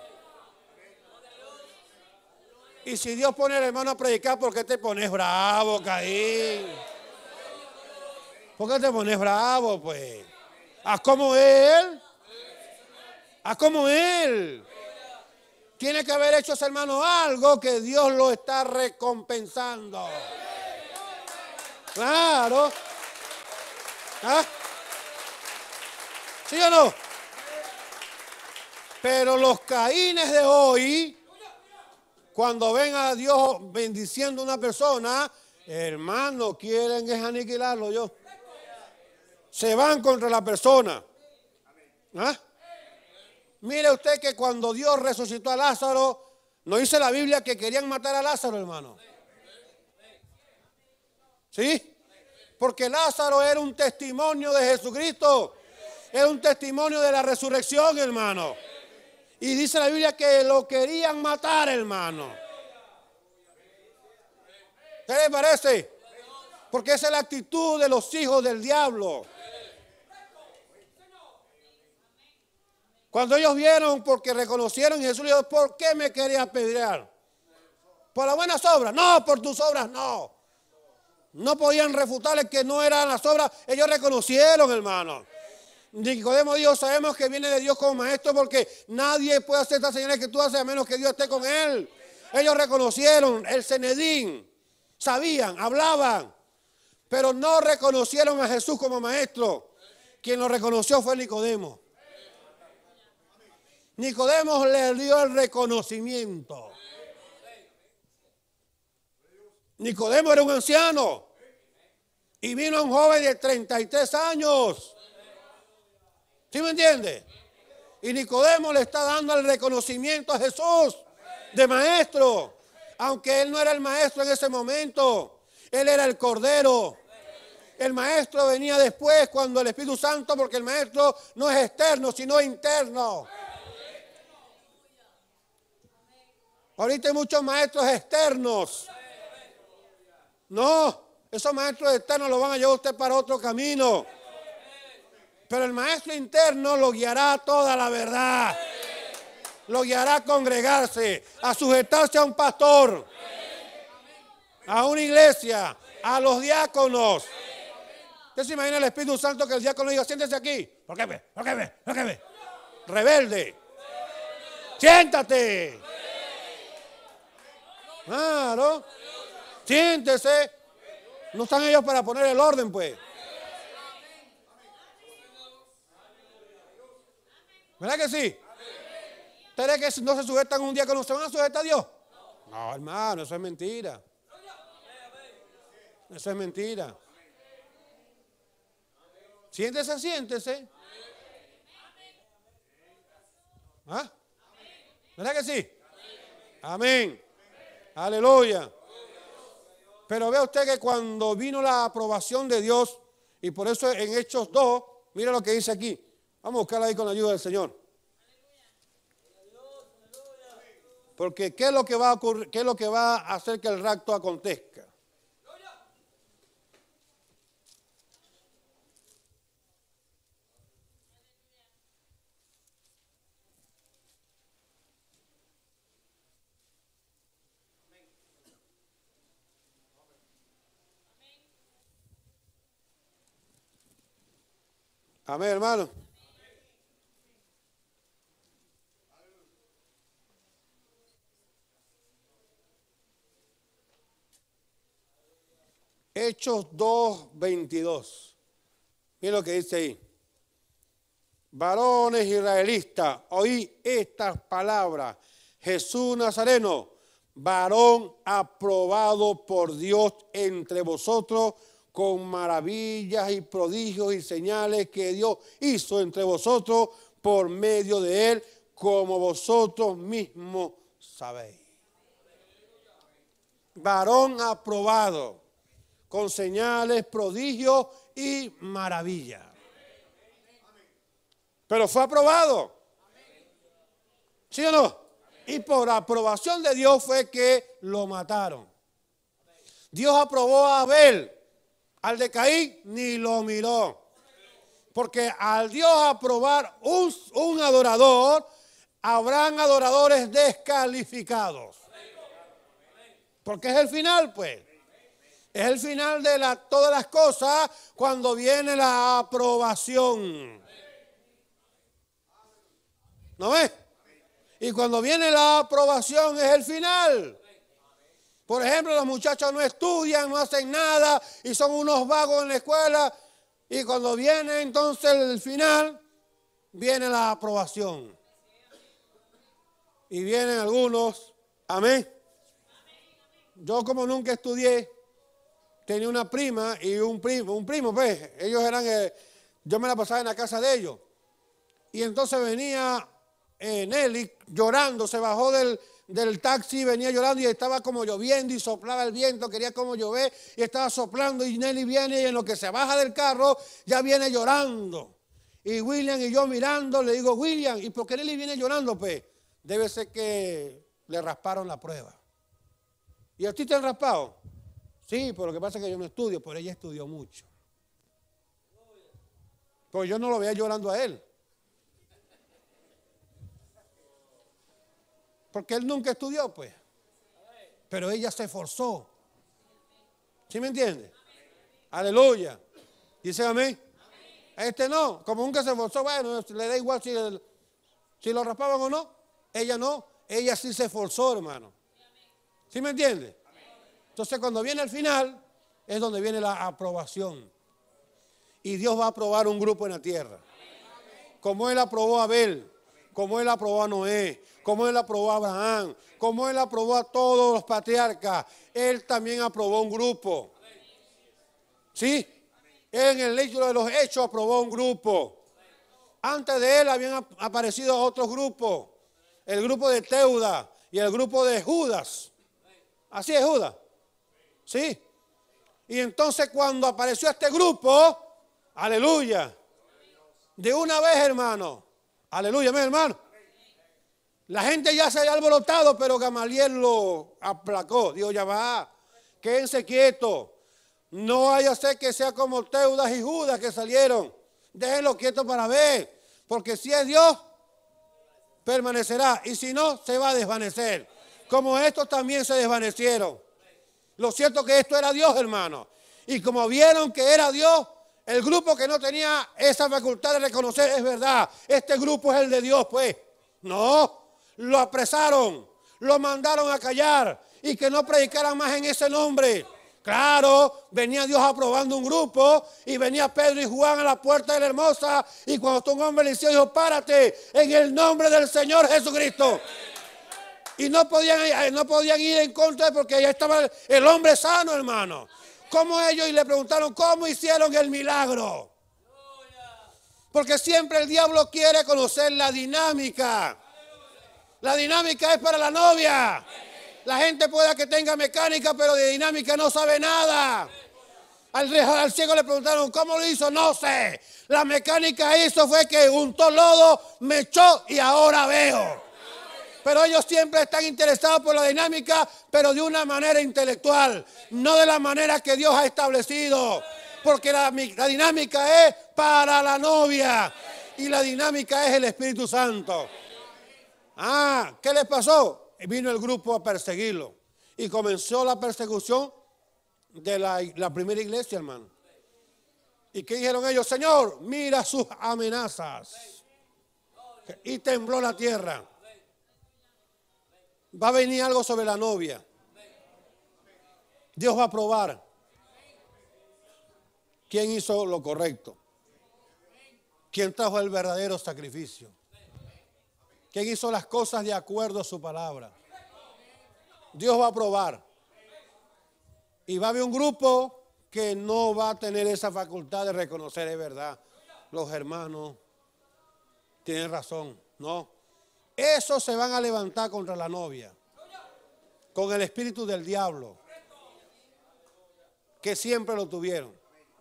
Y si Dios pone al hermano a predicar, ¿por qué te pones bravo, Caín? ¿Por qué te pones bravo, pues? Haz como él. Haz como él. Tiene que haber hecho ese hermano algo que Dios lo está recompensando. Claro. ¿Ah? ¿Sí o no? Pero los Caínes de hoy, cuando ven a Dios bendiciendo a una persona, hermano, quieren es aniquilarlo yo. Se van contra la persona. ¿Ah? Mire usted que cuando Dios resucitó a Lázaro, ¿no dice la Biblia que querían matar a Lázaro, hermano? ¿Sí? Porque Lázaro era un testimonio de Jesucristo. Era un testimonio de la resurrección, hermano. Y dice la Biblia que lo querían matar, hermano. ¿Qué le parece? Porque esa es la actitud de los hijos del diablo. Cuando ellos vieron, porque reconocieron, y Jesús le dijo, ¿por qué me querías apedrear? ¿Por las buenas obras? No, por tus obras no. No podían refutarle que no eran las obras. Ellos reconocieron, hermano. Nicodemo dijo, sabemos que viene de Dios como maestro porque nadie puede hacer estas señales que tú haces a menos que Dios esté con él. Ellos reconocieron el Cenedín, sabían, hablaban, pero no reconocieron a Jesús como maestro. Quien lo reconoció fue Nicodemo. Nicodemo le dio el reconocimiento. Nicodemo era un anciano y vino un joven de treinta y tres años. ¿Sí me entiende? Y Nicodemo le está dando el reconocimiento a Jesús de maestro, aunque él no era el maestro en ese momento, él era el cordero. El maestro venía después cuando el Espíritu Santo, porque el maestro no es externo, sino interno. Ahorita hay muchos maestros externos. No, esos maestros externos los van a llevar usted para otro camino. Pero el maestro interno lo guiará a toda la verdad. Lo guiará a congregarse, a sujetarse a un pastor, a una iglesia, a los diáconos. ¿Usted se imagina el Espíritu Santo que el diácono diga, siéntese aquí? ¿Por qué ve? ¿Por qué ve? ¿Por qué ve? Rebelde. Siéntate. Claro. Siéntese. No están ellos para poner el orden, pues. ¿Verdad que sí? ¿Ustedes creen que no se sujetan un día que no se van a sujetar a Dios? No, hermano, eso es mentira. Eso es mentira. Siéntese, siéntese. ¿Ah? ¿Verdad que sí? Amén. Aleluya. Pero vea usted que cuando vino la aprobación de Dios, y por eso en Hechos dos, mira lo que dice aquí. Vamos a buscarla ahí con la ayuda del Señor. Porque ¿qué es lo que va a ocurrir? ¿Qué es lo que va a hacer que el rapto acontezca? Amén, hermano. Hechos dos, veintidós. Mira lo que dice ahí. Varones israelitas, oí estas palabras. Jesús Nazareno, varón aprobado por Dios entre vosotros, con maravillas y prodigios y señales que Dios hizo entre vosotros por medio de él, como vosotros mismos sabéis. Varón aprobado, con señales, prodigios y maravillas. Pero fue aprobado. ¿Sí o no? Y por aprobación de Dios fue que lo mataron. Dios aprobó a Abel. Al de Caín ni lo miró. Porque al Dios aprobar un, un adorador, habrán adoradores descalificados. Porque es el final, pues. Es el final de la, todas las cosas cuando viene la aprobación. ¿No ves? Y cuando viene la aprobación es el final. Por ejemplo, los muchachos no estudian, no hacen nada y son unos vagos en la escuela. Y cuando viene entonces el final, viene la aprobación. Y vienen algunos, amén. Yo como nunca estudié, tenía una prima y un primo, un primo pues, ellos eran, eh, yo me la pasaba en la casa de ellos. Y entonces venía eh, Nelly llorando, se bajó del... del taxi, venía llorando y estaba como lloviendo y soplaba el viento, quería como llover y estaba soplando y Nelly viene y en lo que se baja del carro ya viene llorando. Y William y yo mirando le digo, William, ¿y por qué Nelly viene llorando? Pues debe ser que le rasparon la prueba. ¿Y a ti te han raspado? Sí, pero lo que pasa es que yo no estudio, pero ella estudió mucho. Pues yo no lo veía llorando a él. Porque él nunca estudió, pues. Pero ella se esforzó. ¿Sí me entiende? Aleluya. Dice amén. Este no, como nunca se esforzó, bueno, le da igual si, el, si lo raspaban o no. Ella no, ella sí se esforzó, hermano. ¿Sí me entiende? Entonces cuando viene el final, es donde viene la aprobación. Y Dios va a aprobar un grupo en la tierra. Como Él aprobó a Abel, como Él aprobó a Noé, como Él aprobó a Abraham, como Él aprobó a todos los patriarcas, Él también aprobó un grupo. ¿Sí? Él en el libro de los Hechos aprobó un grupo. Antes de Él habían aparecido otros grupos. El grupo de Teuda y el grupo de Judas. Así es Judas. ¿Sí? Y entonces cuando apareció este grupo, aleluya, de una vez, hermano, aleluya, hermano, la gente ya se había alborotado, pero Gamaliel lo aplacó. Dijo, ya va, quédense quietos. No vaya a ser que sea como Teudas y Judas que salieron. Déjenlo quieto para ver. Porque si es Dios, permanecerá. Y si no, se va a desvanecer. Como estos también se desvanecieron. Lo cierto es que esto era Dios, hermano. Y como vieron que era Dios, el grupo que no tenía esa facultad de reconocer, es verdad, este grupo es el de Dios, pues. No, lo apresaron, lo mandaron a callar y que no predicaran más en ese nombre. Claro, venía Dios aprobando un grupo y venía Pedro y Juan a la puerta de la hermosa y cuando un hombre le dijo, párate en el nombre del Señor Jesucristo. Y no podían, no podían ir en contra porque allá estaba el hombre sano, hermano. ¿Cómo ellos? Y le preguntaron, ¿cómo hicieron el milagro? Porque siempre el diablo quiere conocer la dinámica. La dinámica es para la novia. La gente puede que tenga mecánica, pero de dinámica no sabe nada. Al, al ciego le preguntaron, ¿cómo lo hizo? No sé. La mecánica hizo fue que untó lodo, me echó y ahora veo. Pero ellos siempre están interesados por la dinámica, pero de una manera intelectual, no de la manera que Dios ha establecido. Porque la, la dinámica es para la novia y la dinámica es el Espíritu Santo. Ah, ¿qué les pasó? Vino el grupo a perseguirlo y comenzó la persecución de la, la primera iglesia, hermano. ¿Y qué dijeron ellos? Señor, mira sus amenazas. Y tembló la tierra. Va a venir algo sobre la novia. Dios va a probar quién hizo lo correcto, quién trajo el verdadero sacrificio, quién hizo las cosas de acuerdo a su palabra. Dios va a probar. Y va a haber un grupo que no va a tener esa facultad de reconocer, es verdad, los hermanos tienen razón, no. Esos se van a levantar contra la novia, con el espíritu del diablo, que siempre lo tuvieron.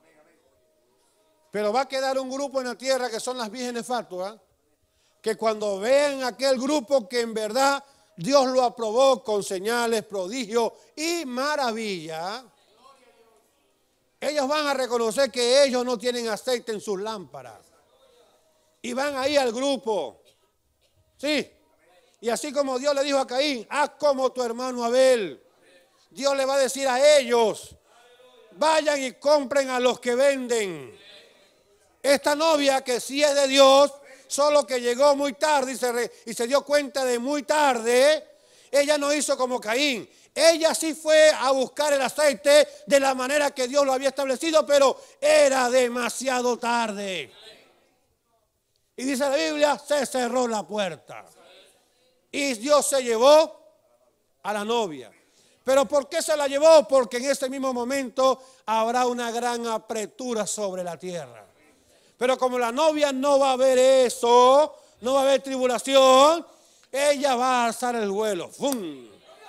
Pero va a quedar un grupo en la tierra que son las vírgenes fatuas, que cuando vean aquel grupo que en verdad Dios lo aprobó con señales, prodigios y maravillas, ellos van a reconocer que ellos no tienen aceite en sus lámparas. Y van ahí al grupo. Sí. Y así como Dios le dijo a Caín, haz como tu hermano Abel. Dios le va a decir a ellos, vayan y compren a los que venden. Esta novia que sí es de Dios, solo que llegó muy tarde y se, re, y se dio cuenta de muy tarde, ella no hizo como Caín. Ella sí fue a buscar el aceite de la manera que Dios lo había establecido, pero era demasiado tarde. Y dice la Biblia, se cerró la puerta. Y Dios se llevó a la novia. ¿Pero por qué se la llevó? Porque en ese mismo momento habrá una gran apretura sobre la tierra. Pero como la novia no va a ver eso, no va a haber tribulación, ella va a alzar el vuelo. ¡Fum!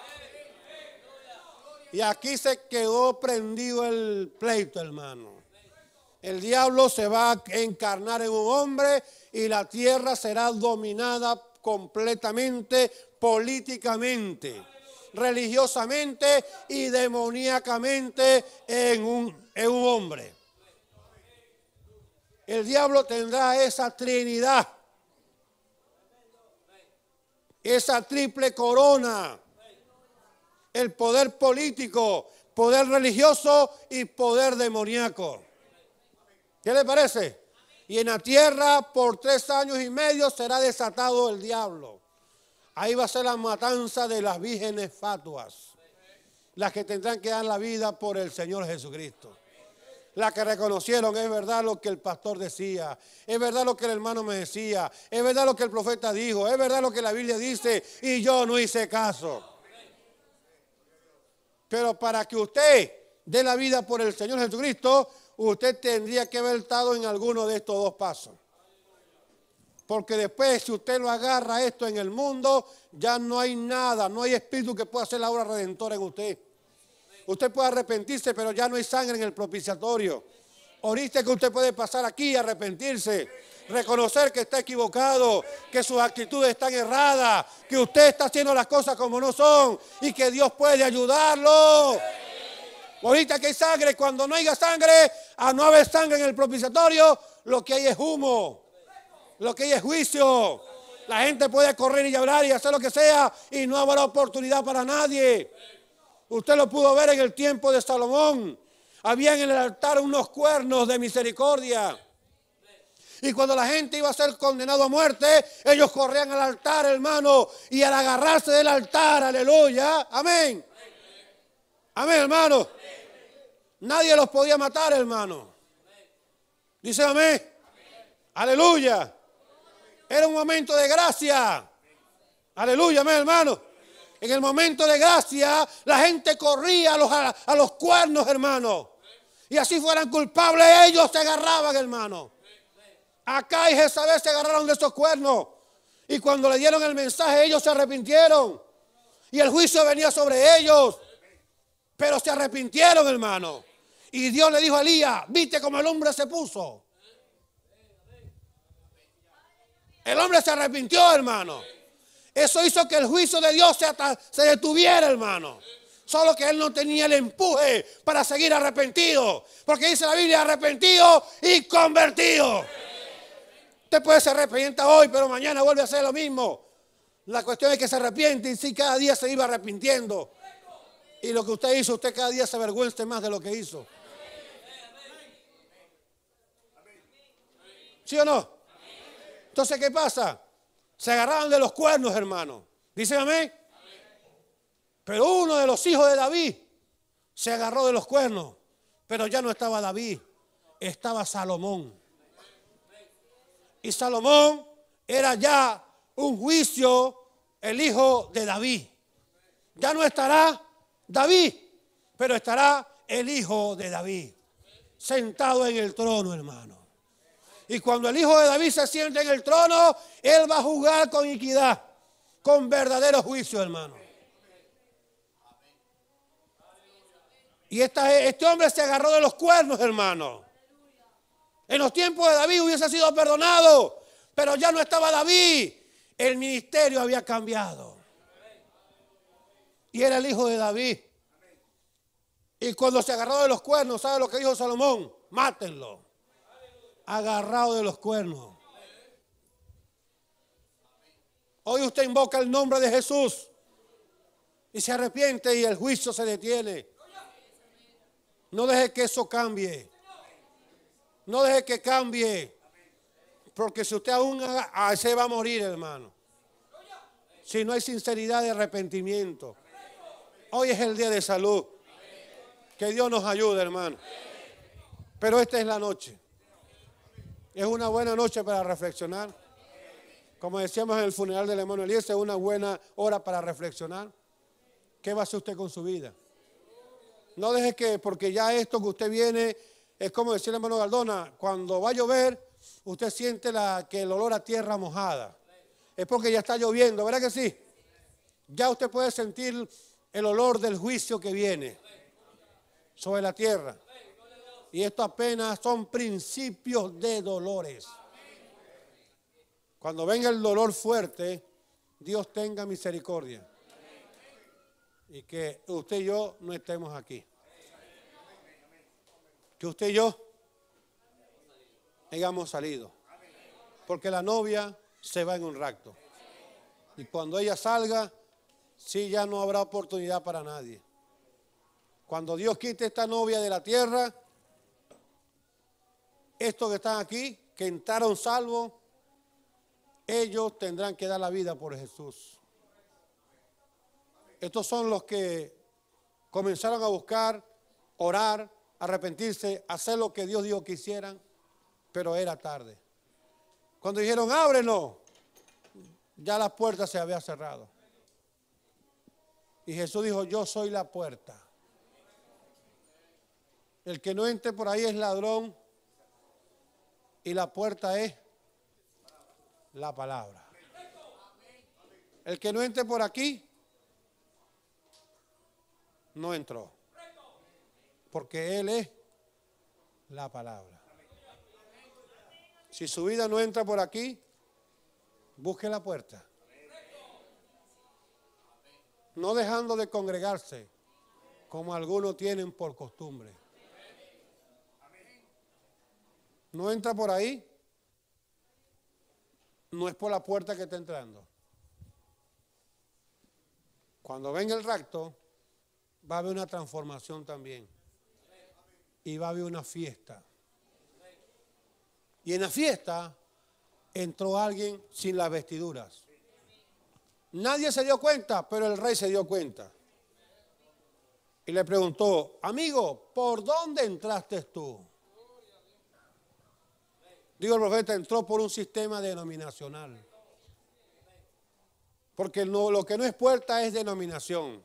Y aquí se quedó prendido el pleito, hermano. El diablo se va a encarnar en un hombre y la tierra será dominada completamente, políticamente, religiosamente y demoníacamente en un, en un hombre. El diablo tendrá esa trinidad, esa triple corona, el poder político, poder religioso y poder demoníaco. ¿Qué le parece? Y en la tierra por tres años y medio será desatado el diablo. Ahí va a ser la matanza de las vírgenes fatuas, las que tendrán que dar la vida por el Señor Jesucristo. Las que reconocieron, es verdad lo que el pastor decía, es verdad lo que el hermano me decía, es verdad lo que el profeta dijo, es verdad lo que la Biblia dice y yo no hice caso. Pero para que usted dé la vida por el Señor Jesucristo, usted tendría que haber estado en alguno de estos dos pasos. Porque después, si usted lo agarra esto en el mundo, ya no hay nada, no hay espíritu que pueda hacer la obra redentora en usted. Usted puede arrepentirse, pero ya no hay sangre en el propiciatorio. Ahorita que usted puede pasar aquí y arrepentirse, reconocer que está equivocado, que sus actitudes están erradas, que usted está haciendo las cosas como no son y que Dios puede ayudarlo. Ahorita que hay sangre, cuando no haya sangre, a no haber sangre en el propiciatorio, lo que hay es humo, lo que hay es juicio. La gente puede correr y hablar y hacer lo que sea y no habrá oportunidad para nadie. Usted lo pudo ver en el tiempo de Salomón. Había en el altar unos cuernos de misericordia. Y cuando la gente iba a ser condenado a muerte, ellos corrían al altar, hermano, y al agarrarse del altar, aleluya, amén, Amén, hermano. Nadie los podía matar, hermano. Dice amén. Aleluya. Era un momento de gracia. Aleluya, amén, hermano. En el momento de gracia, la gente corría a los, a, a los cuernos, hermano. Y así fueran culpables, ellos se agarraban, hermano. Acá y Jezabel se agarraron de esos cuernos. Y cuando le dieron el mensaje, ellos se arrepintieron. Y el juicio venía sobre ellos. Pero se arrepintieron, hermano. Y Dios le dijo a Elías, ¿viste cómo el hombre se puso? El hombre se arrepintió, hermano. Eso hizo que el juicio de Dios se, se detuviera, hermano. Solo que él no tenía el empuje para seguir arrepentido. Porque dice la Biblia, arrepentido y convertido. Usted puede ser arrepentido hoy, pero mañana vuelve a hacer lo mismo. La cuestión es que se arrepiente y sí, cada día se iba arrepintiendo. Y lo que usted hizo, usted cada día se avergüence más de lo que hizo. ¿Sí o no? Entonces, ¿qué pasa? Se agarraban de los cuernos, hermano. ¿Dicen amén? Pero uno de los hijos de David se agarró de los cuernos. Pero ya no estaba David, estaba Salomón. Y Salomón era ya un juicio, el hijo de David. Ya no estará David, pero estará el hijo de David, sentado en el trono, hermano. Y cuando el hijo de David se siente en el trono, él va a juzgar con equidad, con verdadero juicio, hermano. Y esta, este hombre se agarró de los cuernos, hermano. En los tiempos de David hubiese sido perdonado, pero ya no estaba David. El ministerio había cambiado. Y era el hijo de David. Y cuando se agarró de los cuernos, ¿sabe lo que dijo Salomón? Mátenlo. Agarrado de los cuernos. Hoy usted invoca el nombre de Jesús y se arrepiente y el juicio se detiene. No deje que eso cambie. No deje que cambie. Porque si usted aún haga, se va a morir, hermano. Si no hay sinceridad de arrepentimiento. Hoy es el día de salud. Que Dios nos ayude, hermano. Pero esta es la noche. Es una buena noche para reflexionar. Como decíamos en el funeral del hermano Eliezer, es una buena hora para reflexionar. ¿Qué va a hacer usted con su vida? No deje que, porque ya esto que usted viene, es como decía el hermano Galdona, cuando va a llover, usted siente la, que el olor a tierra mojada. Es porque ya está lloviendo, ¿verdad que sí? Ya usted puede sentir el olor del juicio que viene sobre la tierra. Y esto apenas son principios de dolores. Cuando venga el dolor fuerte, Dios tenga misericordia. Y que usted y yo no estemos aquí. Que usted y yo hayamos salido. Porque la novia se va en un rapto. Y cuando ella salga, sí, ya no habrá oportunidad para nadie. Cuando Dios quite esta novia de la tierra, estos que están aquí, que entraron salvos, ellos tendrán que dar la vida por Jesús. Estos son los que comenzaron a buscar, orar, arrepentirse, hacer lo que Dios dijo que hicieran, pero era tarde. Cuando dijeron, ábrenos, ya la puerta se había cerrado. Y Jesús dijo, yo soy la puerta. El que no entre por ahí es ladrón y la puerta es la palabra. El que no entre por aquí no entró, porque Él es la palabra. Si su vida no entra por aquí, busque la puerta. No dejando de congregarse, como algunos tienen por costumbre. No entra por ahí, no es por la puerta que está entrando. Cuando venga el rapto, va a haber una transformación también. Y va a haber una fiesta. Y en la fiesta entró alguien sin las vestiduras. Nadie se dio cuenta, pero el rey se dio cuenta. y le preguntó, amigo, ¿por dónde entraste tú? Digo, el profeta entró por un sistema denominacional. Porque no, lo que no es puerta es denominación.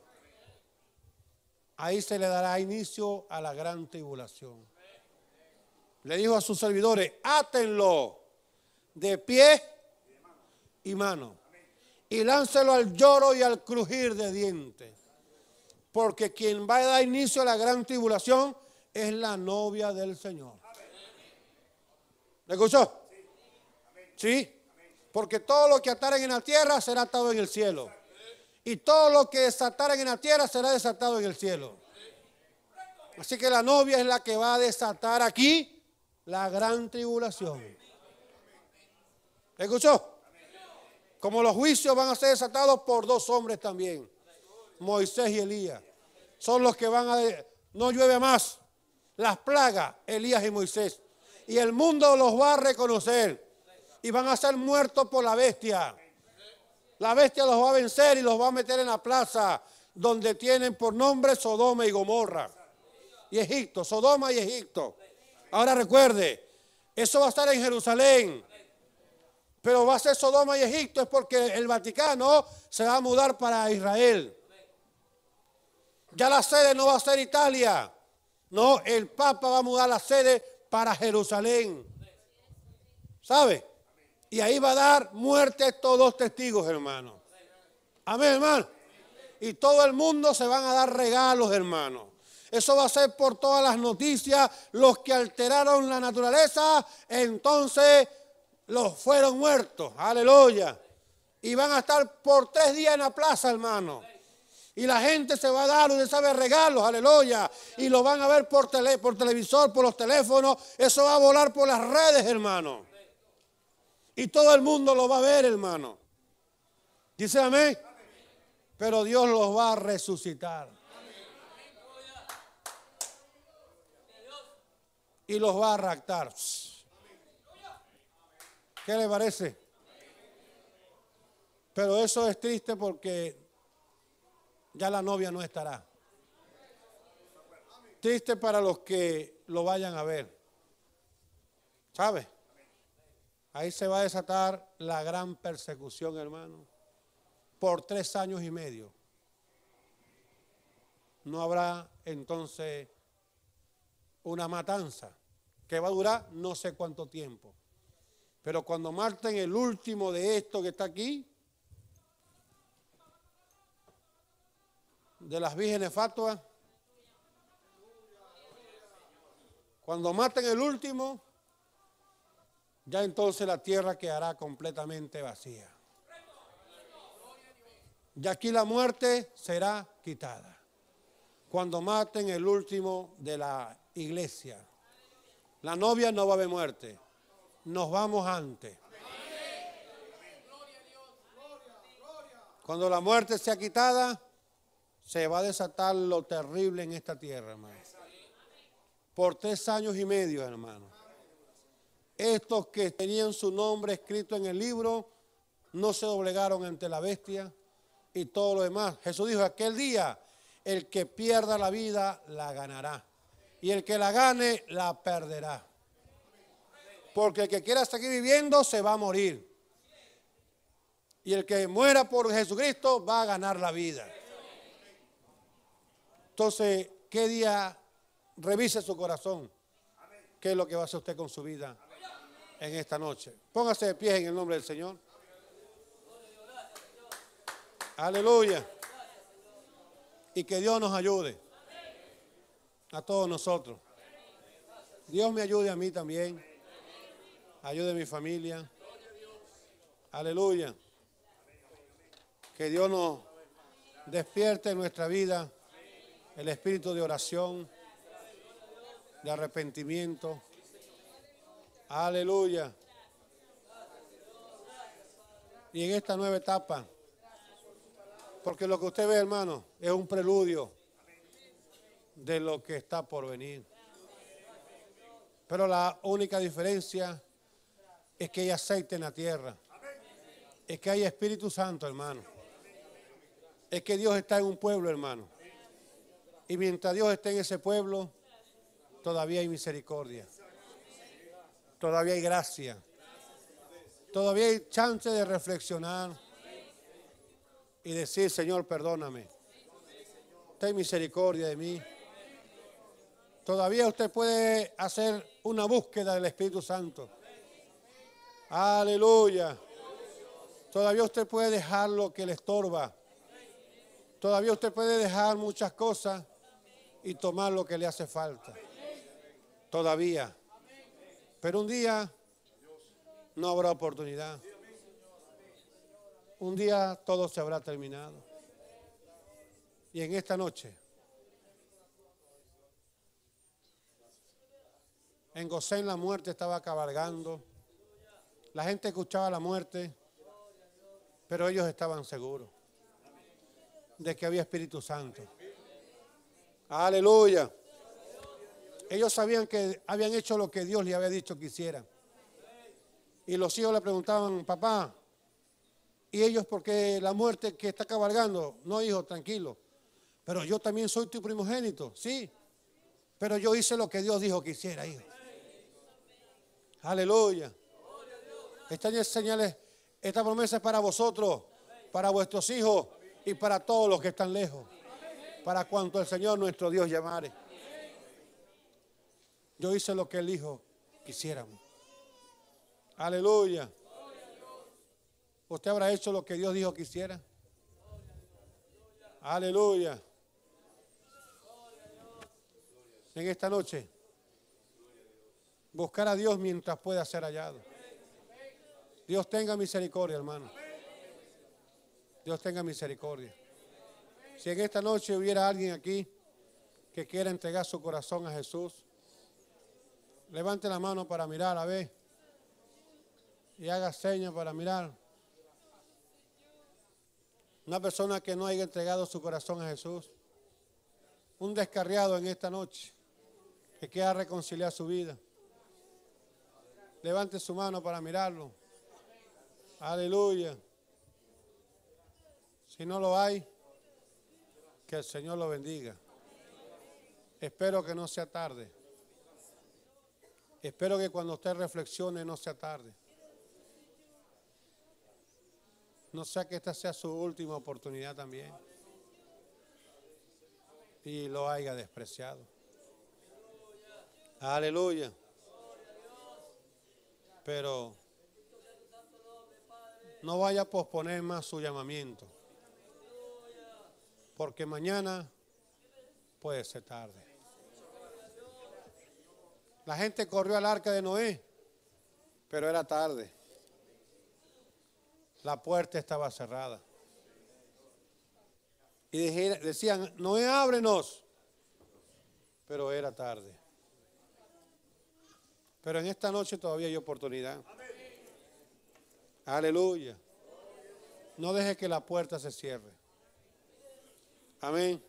Ahí se le dará inicio a la gran tribulación. Le dijo a sus servidores, átenlo de pie y mano. Y láncelo al lloro y al crujir de dientes. Porque quien va a dar inicio a la gran tribulación es la novia del Señor. ¿Me escuchó? Sí. Porque todo lo que ataren en la tierra será atado en el cielo. Y todo lo que desataren en la tierra será desatado en el cielo. Así que la novia es la que va a desatar aquí la gran tribulación. ¿Me escuchó? Como los juicios van a ser desatados por dos hombres también. Moisés y Elías. Son los que van a... No llueve más. Las plagas, Elías y Moisés. Y el mundo los va a reconocer. Y van a ser muertos por la bestia. La bestia los va a vencer y los va a meter en la plaza donde tienen por nombre Sodoma y Gomorra. Y Egipto, Sodoma y Egipto. Ahora recuerde, eso va a estar en Jerusalén. Pero va a ser Sodoma y Egipto es porque el Vaticano se va a mudar para Israel. Ya la sede no va a ser Italia. No, el Papa va a mudar la sede para Jerusalén. ¿Sabe? Y ahí va a dar muerte a estos dos testigos, hermano. Amén, hermano. Y todo el mundo se van a dar regalos, hermano. Eso va a ser por todas las noticias. Los que alteraron la naturaleza, entonces los fueron muertos. Aleluya. Y van a estar por tres días en la plaza, hermano. Y la gente se va a dar, usted sabe, regalos, aleluya. Y lo van a ver por, tele, por televisor, por los teléfonos. Eso va a volar por las redes, hermano. Y todo el mundo lo va a ver, hermano. Dice amén. Pero Dios los va a resucitar. Y los va a raptar. ¿Qué le parece? Pero eso es triste porque ya la novia no estará. Triste para los que lo vayan a ver. ¿Sabe? Ahí se va a desatar la gran persecución, hermano. Por tres años y medio. No habrá entonces una matanza que va a durar no sé cuánto tiempo. Pero cuando maten el último de esto que está aquí, de las vírgenes fatuas, cuando maten el último, ya entonces la tierra quedará completamente vacía. Y aquí la muerte será quitada. Cuando maten el último de la iglesia. La novia no va a haber muerte. Nos vamos antes. Cuando la muerte sea quitada, se va a desatar lo terrible en esta tierra, hermano. Por tres años y medio, hermano. Estos que tenían su nombre escrito en el libro, no se doblegaron ante la bestia y todo lo demás. Jesús dijo, aquel día, el que pierda la vida, la ganará. Y el que la gane, la perderá. Porque el que quiera seguir viviendo, se va a morir. Y el que muera por Jesucristo, va a ganar la vida. Entonces, ¿qué día revise su corazón? ¿Qué es lo que va a hacer usted con su vida en esta noche? Póngase de pie en el nombre del Señor. Aleluya. Y que Dios nos ayude a todos nosotros. Dios me ayude a mí también. Ayude a mi familia. Aleluya. Que Dios nos despierte en nuestra vida el espíritu de oración, de arrepentimiento. Aleluya. Y en esta nueva etapa, porque lo que usted ve, hermano, es un preludio de lo que está por venir. Pero la única diferencia es que hay aceite en la tierra. Es que hay Espíritu Santo, hermano. Es que Dios está en un pueblo, hermano. Y mientras Dios esté en ese pueblo, todavía hay misericordia. Todavía hay gracia. Todavía hay chance de reflexionar y decir, Señor, perdóname. Ten misericordia de mí. Todavía usted puede hacer una búsqueda del Espíritu Santo. Aleluya. Todavía usted puede dejar lo que le estorba. Todavía usted puede dejar muchas cosas y tomar lo que le hace falta. Todavía. Pero un día no habrá oportunidad. Un día todo se habrá terminado. Y en esta noche, en Gosén la muerte estaba cabalgando. La gente escuchaba la muerte, pero ellos estaban seguros de que había Espíritu Santo. Aleluya. Ellos sabían que habían hecho lo que Dios les había dicho que hicieran. Y los hijos le preguntaban, papá, ¿y ellos por qué la muerte que está cabalgando? No, hijo, tranquilo. Pero yo también soy tu primogénito, sí. Pero yo hice lo que Dios dijo que hiciera, hijo. Aleluya. Estas señales, esta promesa es para vosotros, para vuestros hijos y para todos los que están lejos. Para cuanto el Señor nuestro Dios llamare. Yo hice lo que Él dijo que hiciéramos. Aleluya. ¿Usted habrá hecho lo que Dios dijo que hiciera? Aleluya. En esta noche, buscar a Dios mientras pueda ser hallado. Dios tenga misericordia, hermano. Dios tenga misericordia. Si en esta noche hubiera alguien aquí que quiera entregar su corazón a Jesús, levante la mano para mirar, a ver, y haga señas para mirar. Una persona que no haya entregado su corazón a Jesús, un descarriado en esta noche, que quiera reconciliar su vida. Levante su mano para mirarlo. Aleluya. Si no lo hay, que el Señor lo bendiga. Espero que no sea tarde. Espero que cuando usted reflexione no sea tarde. No sea que esta sea su última oportunidad también. Y lo haya despreciado. Aleluya. Pero no vaya a posponer más su llamamiento. Porque mañana puede ser tarde. La gente corrió al arca de Noé, pero era tarde. La puerta estaba cerrada. Y decían, Noé, ábrenos. Pero era tarde. Pero en esta noche todavía hay oportunidad. Aleluya. No deje que la puerta se cierre. Amén.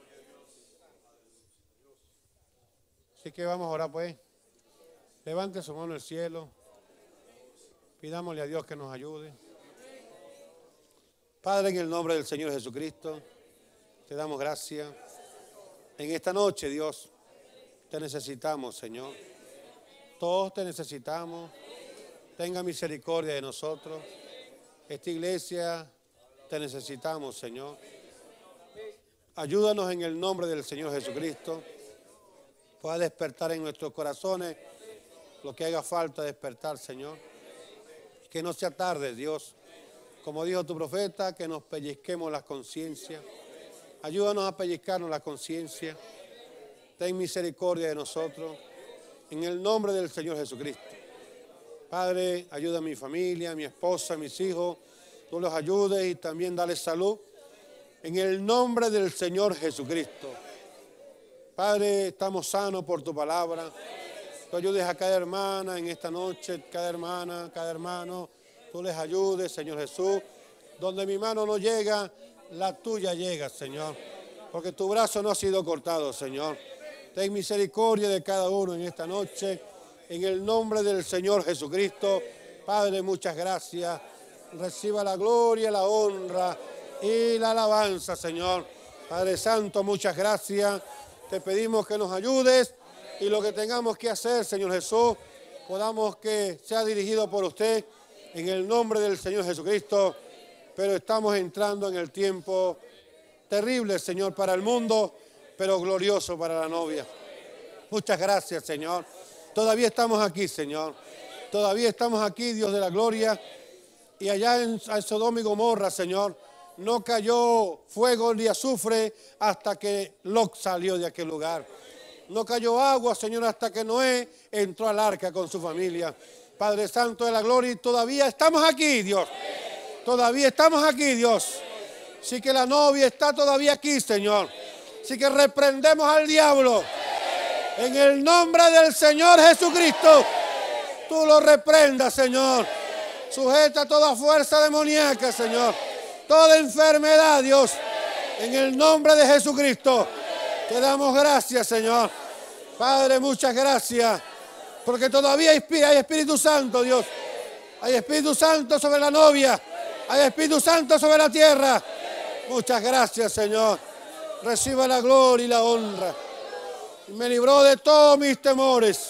Así que vamos a orar pues. Levante su mano al cielo. Pidámosle a Dios que nos ayude. Padre, en el nombre del Señor Jesucristo, te damos gracias. En esta noche, Dios, te necesitamos, Señor. Todos te necesitamos. Tenga misericordia de nosotros. Esta iglesia te necesitamos, Señor. Ayúdanos en el nombre del Señor Jesucristo. Pueda despertar en nuestros corazones lo que haga falta despertar, Señor. Que no sea tarde, Dios. Como dijo tu profeta, que nos pellizquemos la conciencia. Ayúdanos a pellizcarnos la conciencia. Ten misericordia de nosotros. En el nombre del Señor Jesucristo. Padre, ayuda a mi familia, a mi esposa, a mis hijos. Tú los ayudes y también dale salud. En el nombre del Señor Jesucristo. Padre, estamos sanos por tu palabra. Tú ayudes a cada hermana en esta noche, cada hermana, cada hermano. Tú les ayudes, Señor Jesús. Donde mi mano no llega, la tuya llega, Señor. Porque tu brazo no ha sido cortado, Señor. Ten misericordia de cada uno en esta noche. En el nombre del Señor Jesucristo. Padre, muchas gracias. Reciba la gloria, la honra y la alabanza, Señor. Padre Santo, muchas gracias. Te pedimos que nos ayudes y lo que tengamos que hacer, Señor Jesús, podamos que sea dirigido por usted en el nombre del Señor Jesucristo. Pero estamos entrando en el tiempo terrible, Señor, para el mundo, pero glorioso para la novia. Muchas gracias, Señor. Todavía estamos aquí, Señor. Todavía estamos aquí, Dios de la gloria. Y allá en Sodoma y Gomorra, Señor, no cayó fuego ni azufre hasta que Lot salió de aquel lugar. No cayó agua, Señor, hasta que Noé entró al arca con su familia. Padre Santo de la gloria, y todavía estamos aquí, Dios. Todavía estamos aquí, Dios. Sí que la novia está todavía aquí, Señor. Sí que reprendemos al diablo. En el nombre del Señor Jesucristo. Tú lo reprendas, Señor. Sujeta toda fuerza demoníaca, Señor. Toda enfermedad, Dios. En el nombre de Jesucristo. Te damos gracias, Señor. Padre, muchas gracias. Porque todavía hay Espíritu Santo, Dios. Hay Espíritu Santo sobre la novia. Hay Espíritu Santo sobre la tierra. Muchas gracias, Señor. Reciba la gloria y la honra. Me libró de todos mis temores.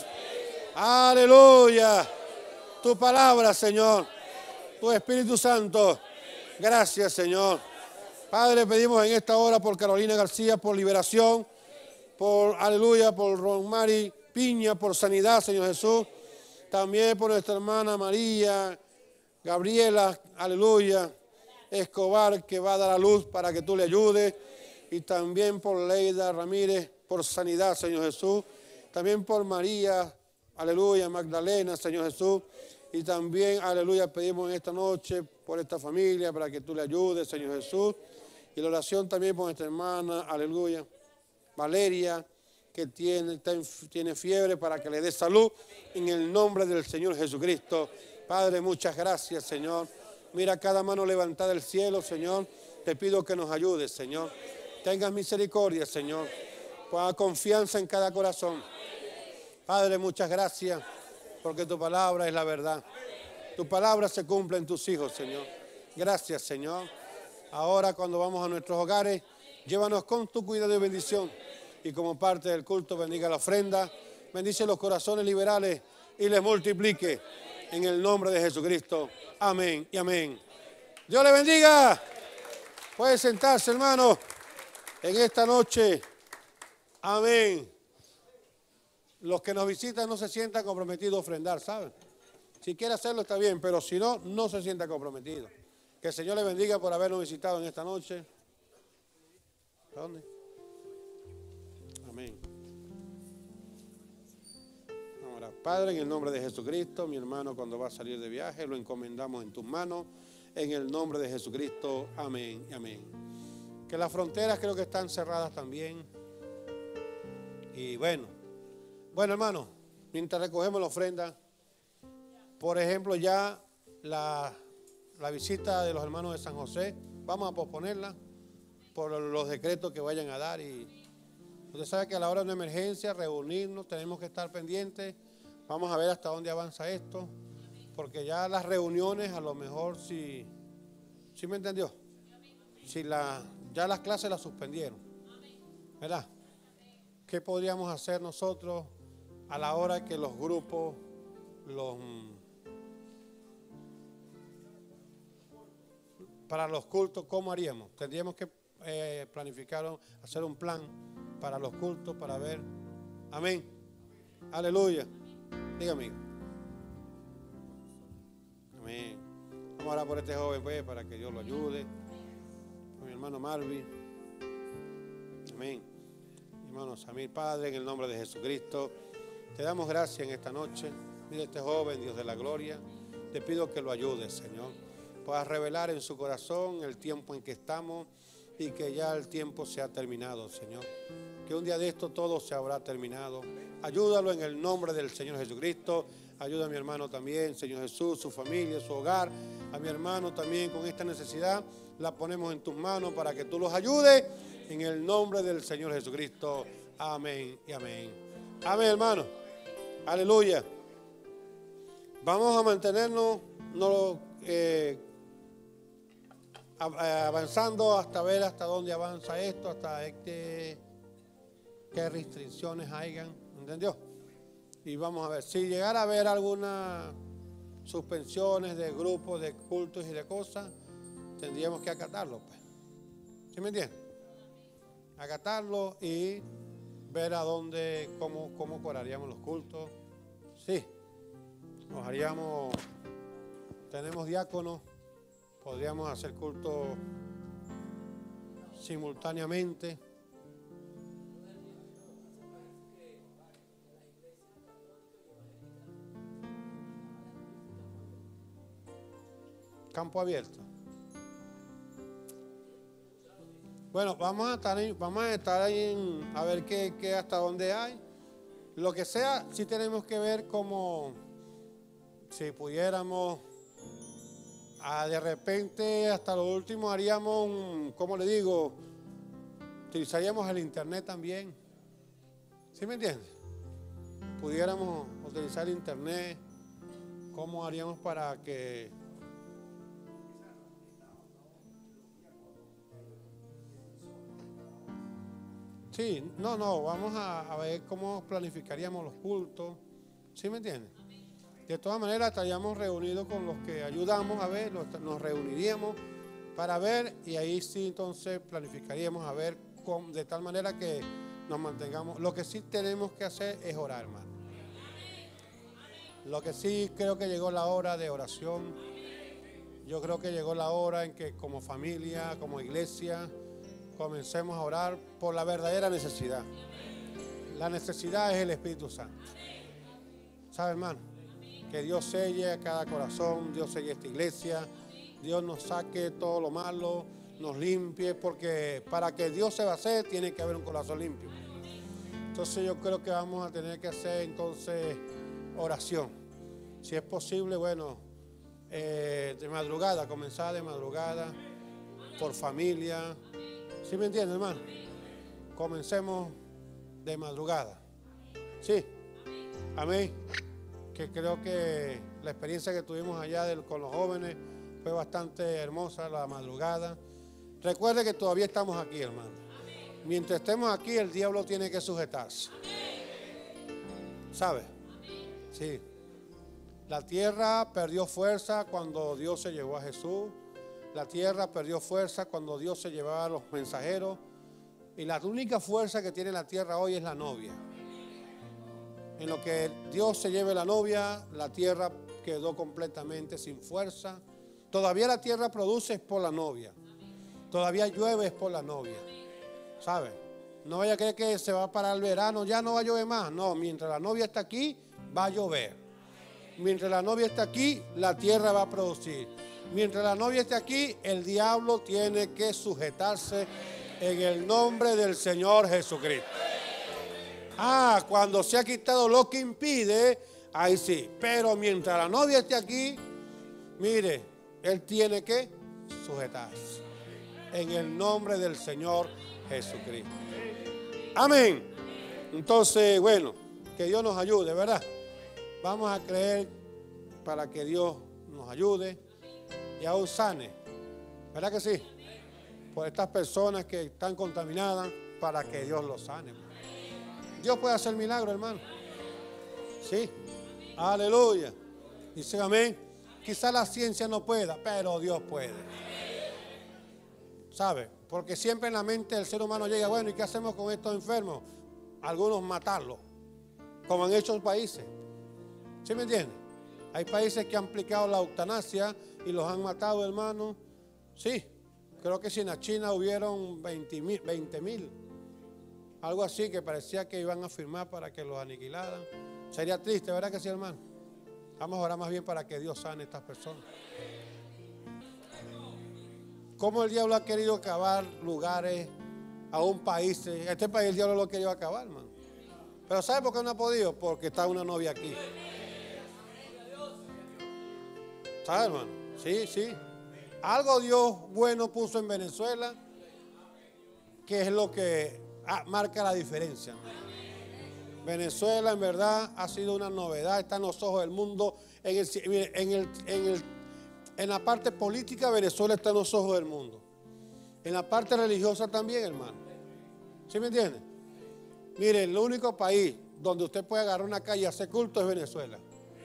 Aleluya. Tu palabra, Señor. Tu Espíritu Santo. Gracias, Señor. Padre, pedimos en esta hora por Carolina García, por liberación. Por, aleluya, por Romari Piña, por sanidad, Señor Jesús. También por nuestra hermana María Gabriela, aleluya, Escobar, que va a dar a luz para que tú le ayudes. Y también por Leida Ramírez, por sanidad, Señor Jesús. También por María, aleluya, Magdalena, Señor Jesús. Y también, aleluya, pedimos en esta noche por esta familia para que tú le ayudes, Señor Jesús. Y la oración también por nuestra hermana, aleluya, Valeria, que tiene, tiene fiebre, para que le dé salud en el nombre del Señor Jesucristo. Padre, muchas gracias, Señor. Mira cada mano levantada del cielo, Señor. Te pido que nos ayudes, Señor. Tengas misericordia, Señor. Ponga confianza en cada corazón. Padre, muchas gracias, porque tu palabra es la verdad. Tu palabra se cumple en tus hijos, Señor. Gracias, Señor. Ahora, cuando vamos a nuestros hogares, llévanos con tu cuidado y bendición. Y como parte del culto, bendiga la ofrenda. Bendice los corazones liberales y les multiplique. En el nombre de Jesucristo. Amén y amén. Dios le bendiga. Puede sentarse, hermano, en esta noche. Amén. Los que nos visitan no se sientan comprometidos a ofrendar, ¿saben? Si quiere hacerlo está bien, pero si no, no se sienta comprometido. Que el Señor le bendiga por habernos visitado en esta noche. ¿Dónde? Amén. Ahora, Padre, en el nombre de Jesucristo, mi hermano cuando va a salir de viaje, lo encomendamos en tus manos. En el nombre de Jesucristo, amén y amén. Que las fronteras creo que están cerradas también. Y bueno, bueno hermano, mientras recogemos la ofrenda, por ejemplo ya la, la visita de los hermanos de San José, vamos a posponerla por los decretos que vayan a dar. Y usted sabe que a la hora de una emergencia, reunirnos, tenemos que estar pendientes. Vamos a ver hasta dónde avanza esto, porque ya las reuniones a lo mejor si, ¿sí me entendió? Si la, ya las clases las suspendieron, ¿verdad? ¿Qué podríamos hacer nosotros a la hora que los grupos, los, para los cultos, cómo haríamos? Tendríamos que eh, planificar, hacer un plan para los cultos, para ver, amén, aleluya. Dígame. Amén. Vamos a orar por este joven, pues, para que Dios lo ayude. Por mi hermano Marvin. Amén. Mi hermano Samir, Padre, en el nombre de Jesucristo, te damos gracias en esta noche. Mira este joven, Dios de la gloria. Te pido que lo ayudes, Señor. Puedas revelar en su corazón el tiempo en que estamos y que ya el tiempo se ha terminado, Señor. Que un día de esto todo se habrá terminado. Ayúdalo en el nombre del Señor Jesucristo. Ayuda a mi hermano también, Señor Jesús, su familia, su hogar. A mi hermano también con esta necesidad. La ponemos en tus manos para que tú los ayudes. En el nombre del Señor Jesucristo. Amén y amén. Amén, hermano. Aleluya. Vamos a mantenernos no, eh, avanzando hasta ver hasta dónde avanza esto, hasta este, qué restricciones hayan, ¿entendió? Y vamos a ver, si llegara a haber algunas suspensiones de grupos, de cultos y de cosas, tendríamos que acatarlo, pues. ¿Sí me entiendes? Acatarlo y ver a dónde, cómo, cómo cobraríamos los cultos. Sí, nos haríamos, tenemos diáconos, podríamos hacer cultos simultáneamente. Campo abierto. Bueno, vamos a estar ahí, vamos a estar ahí en, a ver qué, qué hasta dónde hay. Lo que sea, sí tenemos que ver como si pudiéramos, a de repente hasta lo último haríamos, un, ¿cómo le digo? Utilizaríamos el internet también. ¿Sí me entiendes? Pudiéramos utilizar el internet. ¿Cómo haríamos para que... Sí, no, no, vamos a, a ver cómo planificaríamos los cultos, ¿sí me entiendes? De todas maneras estaríamos reunidos con los que ayudamos a ver, los, nos reuniríamos para ver y ahí sí entonces planificaríamos a ver cómo, de tal manera que nos mantengamos. Lo que sí tenemos que hacer es orar, hermano. Lo que sí creo que llegó la hora de oración, yo creo que llegó la hora en que como familia, como iglesia, comencemos a orar por la verdadera necesidad. La necesidad es el Espíritu Santo. ¿Sabe, hermano? Que Dios selle cada corazón, Dios selle esta iglesia, Dios nos saque todo lo malo, nos limpie, porque para que Dios se va a hacer tiene que haber un corazón limpio. Entonces yo creo que vamos a tener que hacer entonces oración. Si es posible, bueno, eh, de madrugada, comenzar de madrugada, por familia. ¿Sí me entiende, hermano? Comencemos de madrugada. Sí. Amén. Que creo que la experiencia que tuvimos allá del, con los jóvenes fue bastante hermosa, la madrugada. Recuerde que todavía estamos aquí, hermano. Mientras estemos aquí, el diablo tiene que sujetarse. ¿Sabe? Sí. La tierra perdió fuerza cuando Dios se llevó a Jesús. La tierra perdió fuerza cuando Dios se llevaba a los mensajeros. Y la única fuerza que tiene la tierra hoy es la novia. En lo que Dios se lleve la novia, la tierra quedó completamente sin fuerza. Todavía la tierra produce por la novia. Todavía llueve por la novia. ¿Sabe? No vaya a creer que se va a parar el verano, ya no va a llover más. No, mientras la novia está aquí, va a llover. Mientras la novia está aquí, la tierra va a producir. Mientras la novia esté aquí, el diablo tiene que sujetarse en el nombre del Señor Jesucristo. Ah, cuando se ha quitado lo que impide, ahí sí. Pero mientras la novia esté aquí, mire, él tiene que sujetarse en el nombre del Señor Jesucristo. Amén. Entonces, bueno, que Dios nos ayude, ¿verdad? Vamos a creer para que Dios nos ayude y aún sane, ¿verdad que sí? Por estas personas que están contaminadas, para que Dios los sane. Dios puede hacer milagros, hermano. Sí, aleluya. Dice amén. Quizá la ciencia no pueda, pero Dios puede. ¿Sabe? Porque siempre en la mente del ser humano llega, bueno, ¿y qué hacemos con estos enfermos? Algunos matarlos, como han hecho los países. ¿Sí me entienden? Hay países que han aplicado la eutanasia y los han matado, hermano. Sí, creo que si en la China hubieron veinte mil, algo así, que parecía que iban a firmar para que los aniquilaran. Sería triste, ¿verdad que sí, hermano? Vamos a orar más bien para que Dios sane a estas personas. ¿Cómo el diablo ha querido acabar lugares, aún países? Este país el diablo lo ha querido acabar, hermano. Pero ¿sabe por qué no ha podido? Porque está una novia aquí. ¿Sabe, hermano? Sí, sí. Algo Dios bueno puso en Venezuela, que es lo que marca la diferencia, hermano. Venezuela en verdad ha sido una novedad, está en los ojos del mundo. En el, en el, en el, En la parte política, Venezuela está en los ojos del mundo. En la parte religiosa también, hermano. ¿Sí me entiende? Mire, el único país donde usted puede agarrar una calle y hacer culto es Venezuela.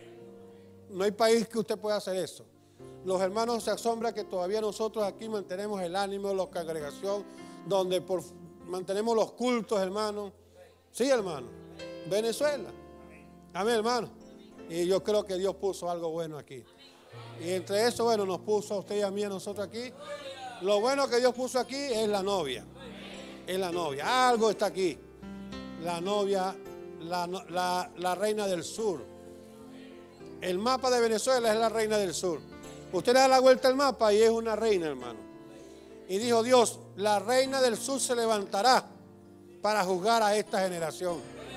No hay país que usted pueda hacer eso. Los hermanos se asombran que todavía nosotros aquí mantenemos el ánimo, la congregación, donde por, mantenemos los cultos, hermano. Sí, hermano. Venezuela. Amén, hermano. Y yo creo que Dios puso algo bueno aquí. Y entre eso, bueno, nos puso a usted y a mí, a nosotros aquí. Lo bueno que Dios puso aquí es la novia. Es la novia. Algo está aquí. La novia, la, la, la reina del sur. El mapa de Venezuela es la reina del sur. Usted le da la vuelta al mapa y es una reina, hermano. Y dijo Dios, la reina del sur se levantará para juzgar a esta generación.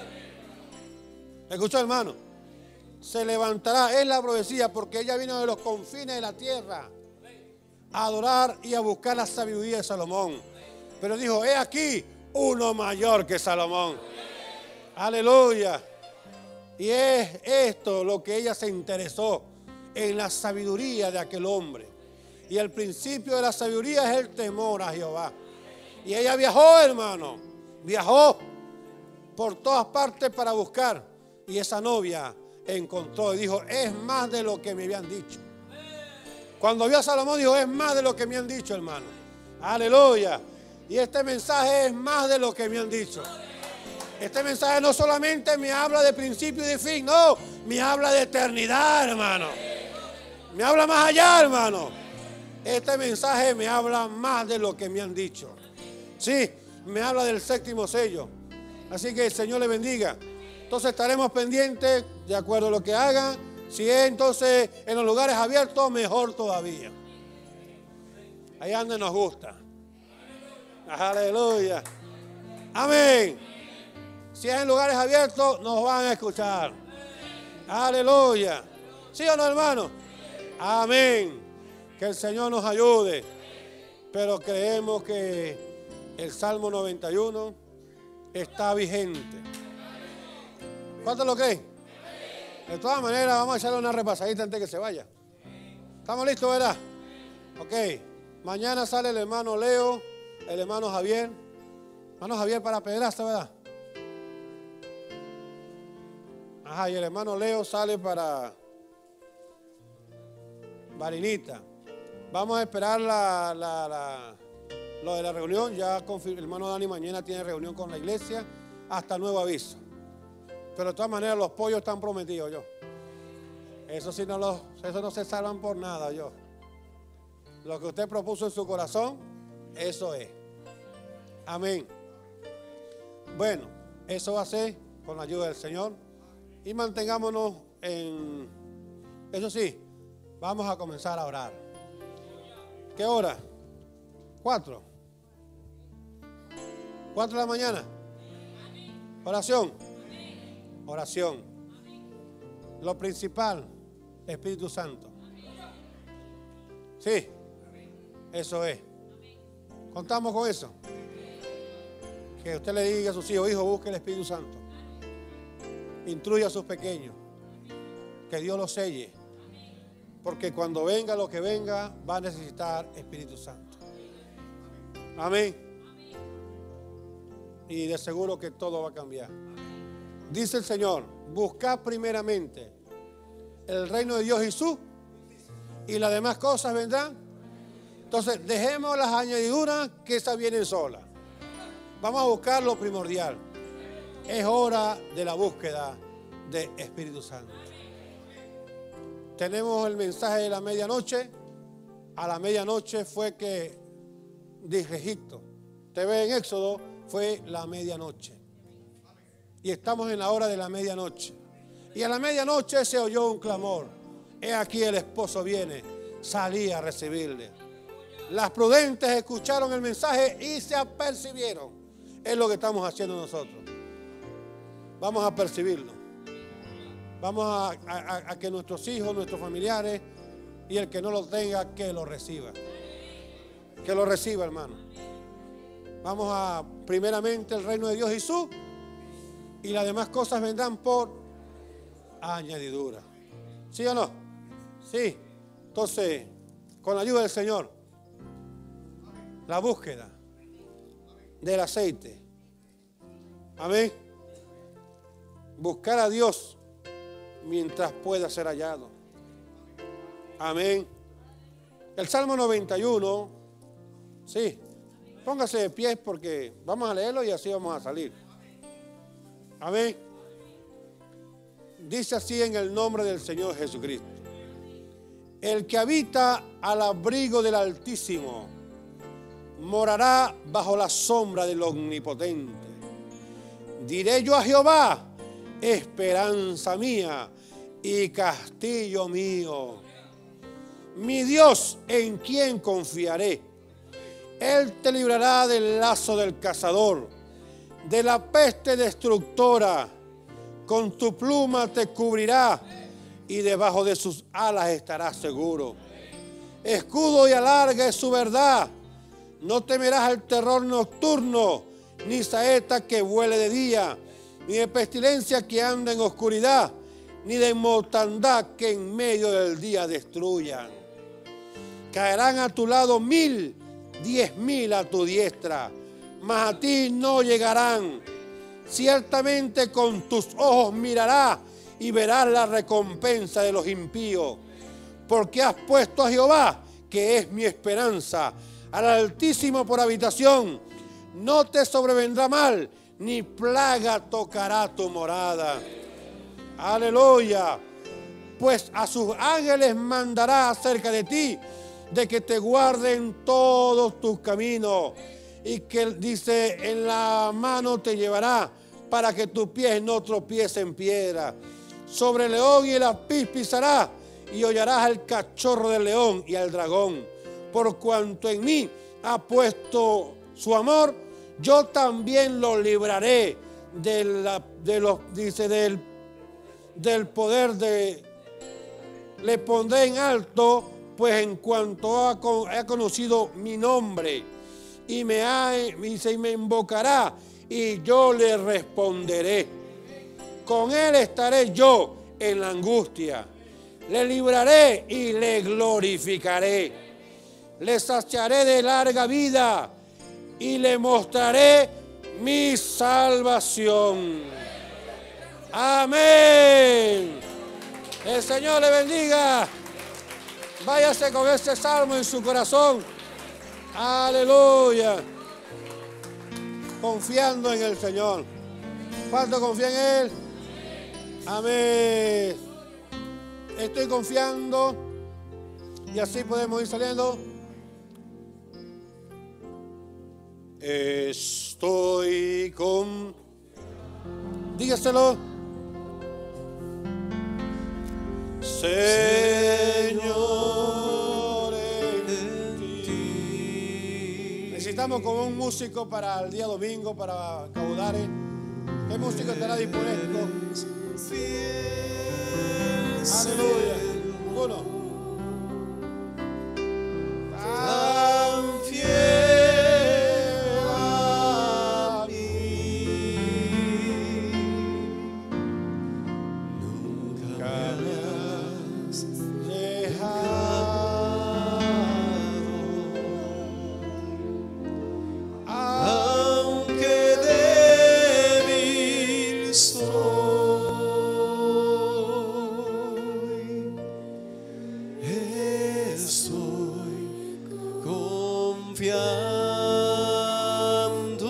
¿Me escuchó, hermano? Se levantará, es la profecía, porque ella vino de los confines de la tierra a adorar y a buscar la sabiduría de Salomón. Pero dijo, he aquí uno mayor que Salomón. Aleluya. Y es esto lo que ella se interesó, en la sabiduría de aquel hombre. Y el principio de la sabiduría es el temor a Jehová. Y ella viajó, hermano, viajó por todas partes para buscar. Y esa novia encontró y dijo, es más de lo que me habían dicho. Cuando vio a Salomón dijo, es más de lo que me han dicho, hermano. Aleluya. Y este mensaje es más de lo que me han dicho. Este mensaje no solamente me habla de principio y de fin, no, me habla de eternidad, hermano. Me habla más allá, hermano. Este mensaje me habla más de lo que me han dicho. Sí, me habla del séptimo sello. Así que el Señor le bendiga. Entonces estaremos pendientes de acuerdo a lo que hagan. Si es entonces en los lugares abiertos, mejor todavía. Ahí donde nos gusta. Aleluya. Amén. Si es en lugares abiertos, nos van a escuchar. Aleluya. ¿Sí o no, hermano? Amén. Que el Señor nos ayude. Pero creemos que el Salmo noventa y uno está vigente. ¿Cuántos lo creen? De todas maneras, vamos a echarle una repasadita antes que se vaya. ¿Estamos listos, verdad? Ok. Mañana sale el hermano Leo, el hermano Javier. Hermano Javier para Pedraza, ¿verdad? Ajá, y el hermano Leo sale para Barinita. Vamos a esperar la, la, la, lo de la reunión. Ya el hermano Dani mañana tiene reunión con la iglesia hasta nuevo aviso. Pero de todas maneras los pollos están prometidos, yo. Eso sí no, los, eso no se salvan por nada, yo. Lo que usted propuso en su corazón, eso es. Amén. Bueno, eso va a ser con la ayuda del Señor. Y mantengámonos en... Eso sí, vamos a comenzar a orar. ¿Qué hora? Cuatro. Cuatro de la mañana. Oración. Oración. Lo principal, Espíritu Santo. Sí, eso es. ¿Contamos con eso? Que usted le diga a sus hijos, hijo, busque el Espíritu Santo. Instruya a sus pequeños. Que Dios los selle. Porque cuando venga lo que venga, va a necesitar Espíritu Santo. Amén. Y de seguro que todo va a cambiar. Dice el Señor, buscad primeramente el reino de Dios y su, y las demás cosas vendrán. Entonces, dejemos las añadiduras que esas vienen solas. Vamos a buscar lo primordial. Es hora de la búsqueda de Espíritu Santo. Tenemos el mensaje de la medianoche. A la medianoche fue que dije Egipto. Te ve en Éxodo, fue la medianoche. Y estamos en la hora de la medianoche. Y a la medianoche se oyó un clamor. He aquí el esposo viene. Salí a recibirle. Las prudentes escucharon el mensaje y se apercibieron. Es lo que estamos haciendo nosotros. Vamos a percibirlo. Vamos a, a, a que nuestros hijos, nuestros familiares y el que no lo tenga, que lo reciba. Que lo reciba, hermano. Vamos a, primeramente, el reino de Dios y su, y las demás cosas vendrán por añadidura. ¿Sí o no? Sí. Entonces, con la ayuda del Señor, la búsqueda del aceite. Amén. Buscar a Dios mientras pueda ser hallado. Amén. El Salmo noventa y uno, sí, póngase de pie porque vamos a leerlo y así vamos a salir. Amén. Dice así en el nombre del Señor Jesucristo: el que habita al abrigo del Altísimo morará bajo la sombra del Omnipotente. Diré yo a Jehová, esperanza mía y castillo mío, mi Dios en quien confiaré. Él te librará del lazo del cazador, de la peste destructora. Con tu pluma te cubrirá y debajo de sus alas estarás seguro. Escudo y alarga es su verdad. No temerás al terror nocturno, ni saeta que vuele de día, ni de pestilencia que anda en oscuridad, ni de mortandad que en medio del día destruyan. Caerán a tu lado mil, diez mil a tu diestra, mas a ti no llegarán. Ciertamente con tus ojos mirarás y verás la recompensa de los impíos, porque has puesto a Jehová, que es mi esperanza, al Altísimo por habitación. No te sobrevendrá mal, ni plaga tocará tu morada. Aleluya. Pues a sus ángeles mandará acerca de ti, de que te guarden todos tus caminos. Y que dice, en la mano te llevará, para que tus pies no tropiecen en piedra. Sobre el león y el aspid pisarás, y hollarás al cachorro del león y al dragón. Por cuanto en mí ha puesto su amor, yo también lo libraré de, la, de los, dice, del, del poder de, le pondré en alto, pues en cuanto ha, ha conocido mi nombre, y me, ha, y se me invocará, y yo le responderé. Con él estaré yo en la angustia, le libraré y le glorificaré. Le saciaré de larga vida y le mostraré mi salvación. Amén. El Señor le bendiga. Váyase con este salmo en su corazón. Aleluya. Confiando en el Señor. ¿Cuánto confía en Él? Amén. Estoy confiando. Y así podemos ir saliendo. Estoy con... Dígaselo. Señor, en ti. Necesitamos como un músico para el día domingo, para Caudares. ¿Qué músico estará disponible? Aleluya. Uno. Tan fiel a mí. Nunca me has dejado. Aunque débil soy, estoy confiando,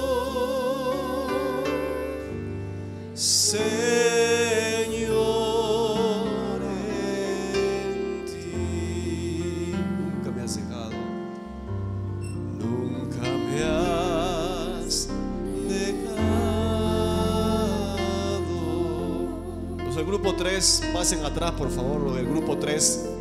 Señor, en ti. Nunca me has dejado, nunca me has dejado. Los del grupo tres, pasen atrás, por favor, los del grupo tres.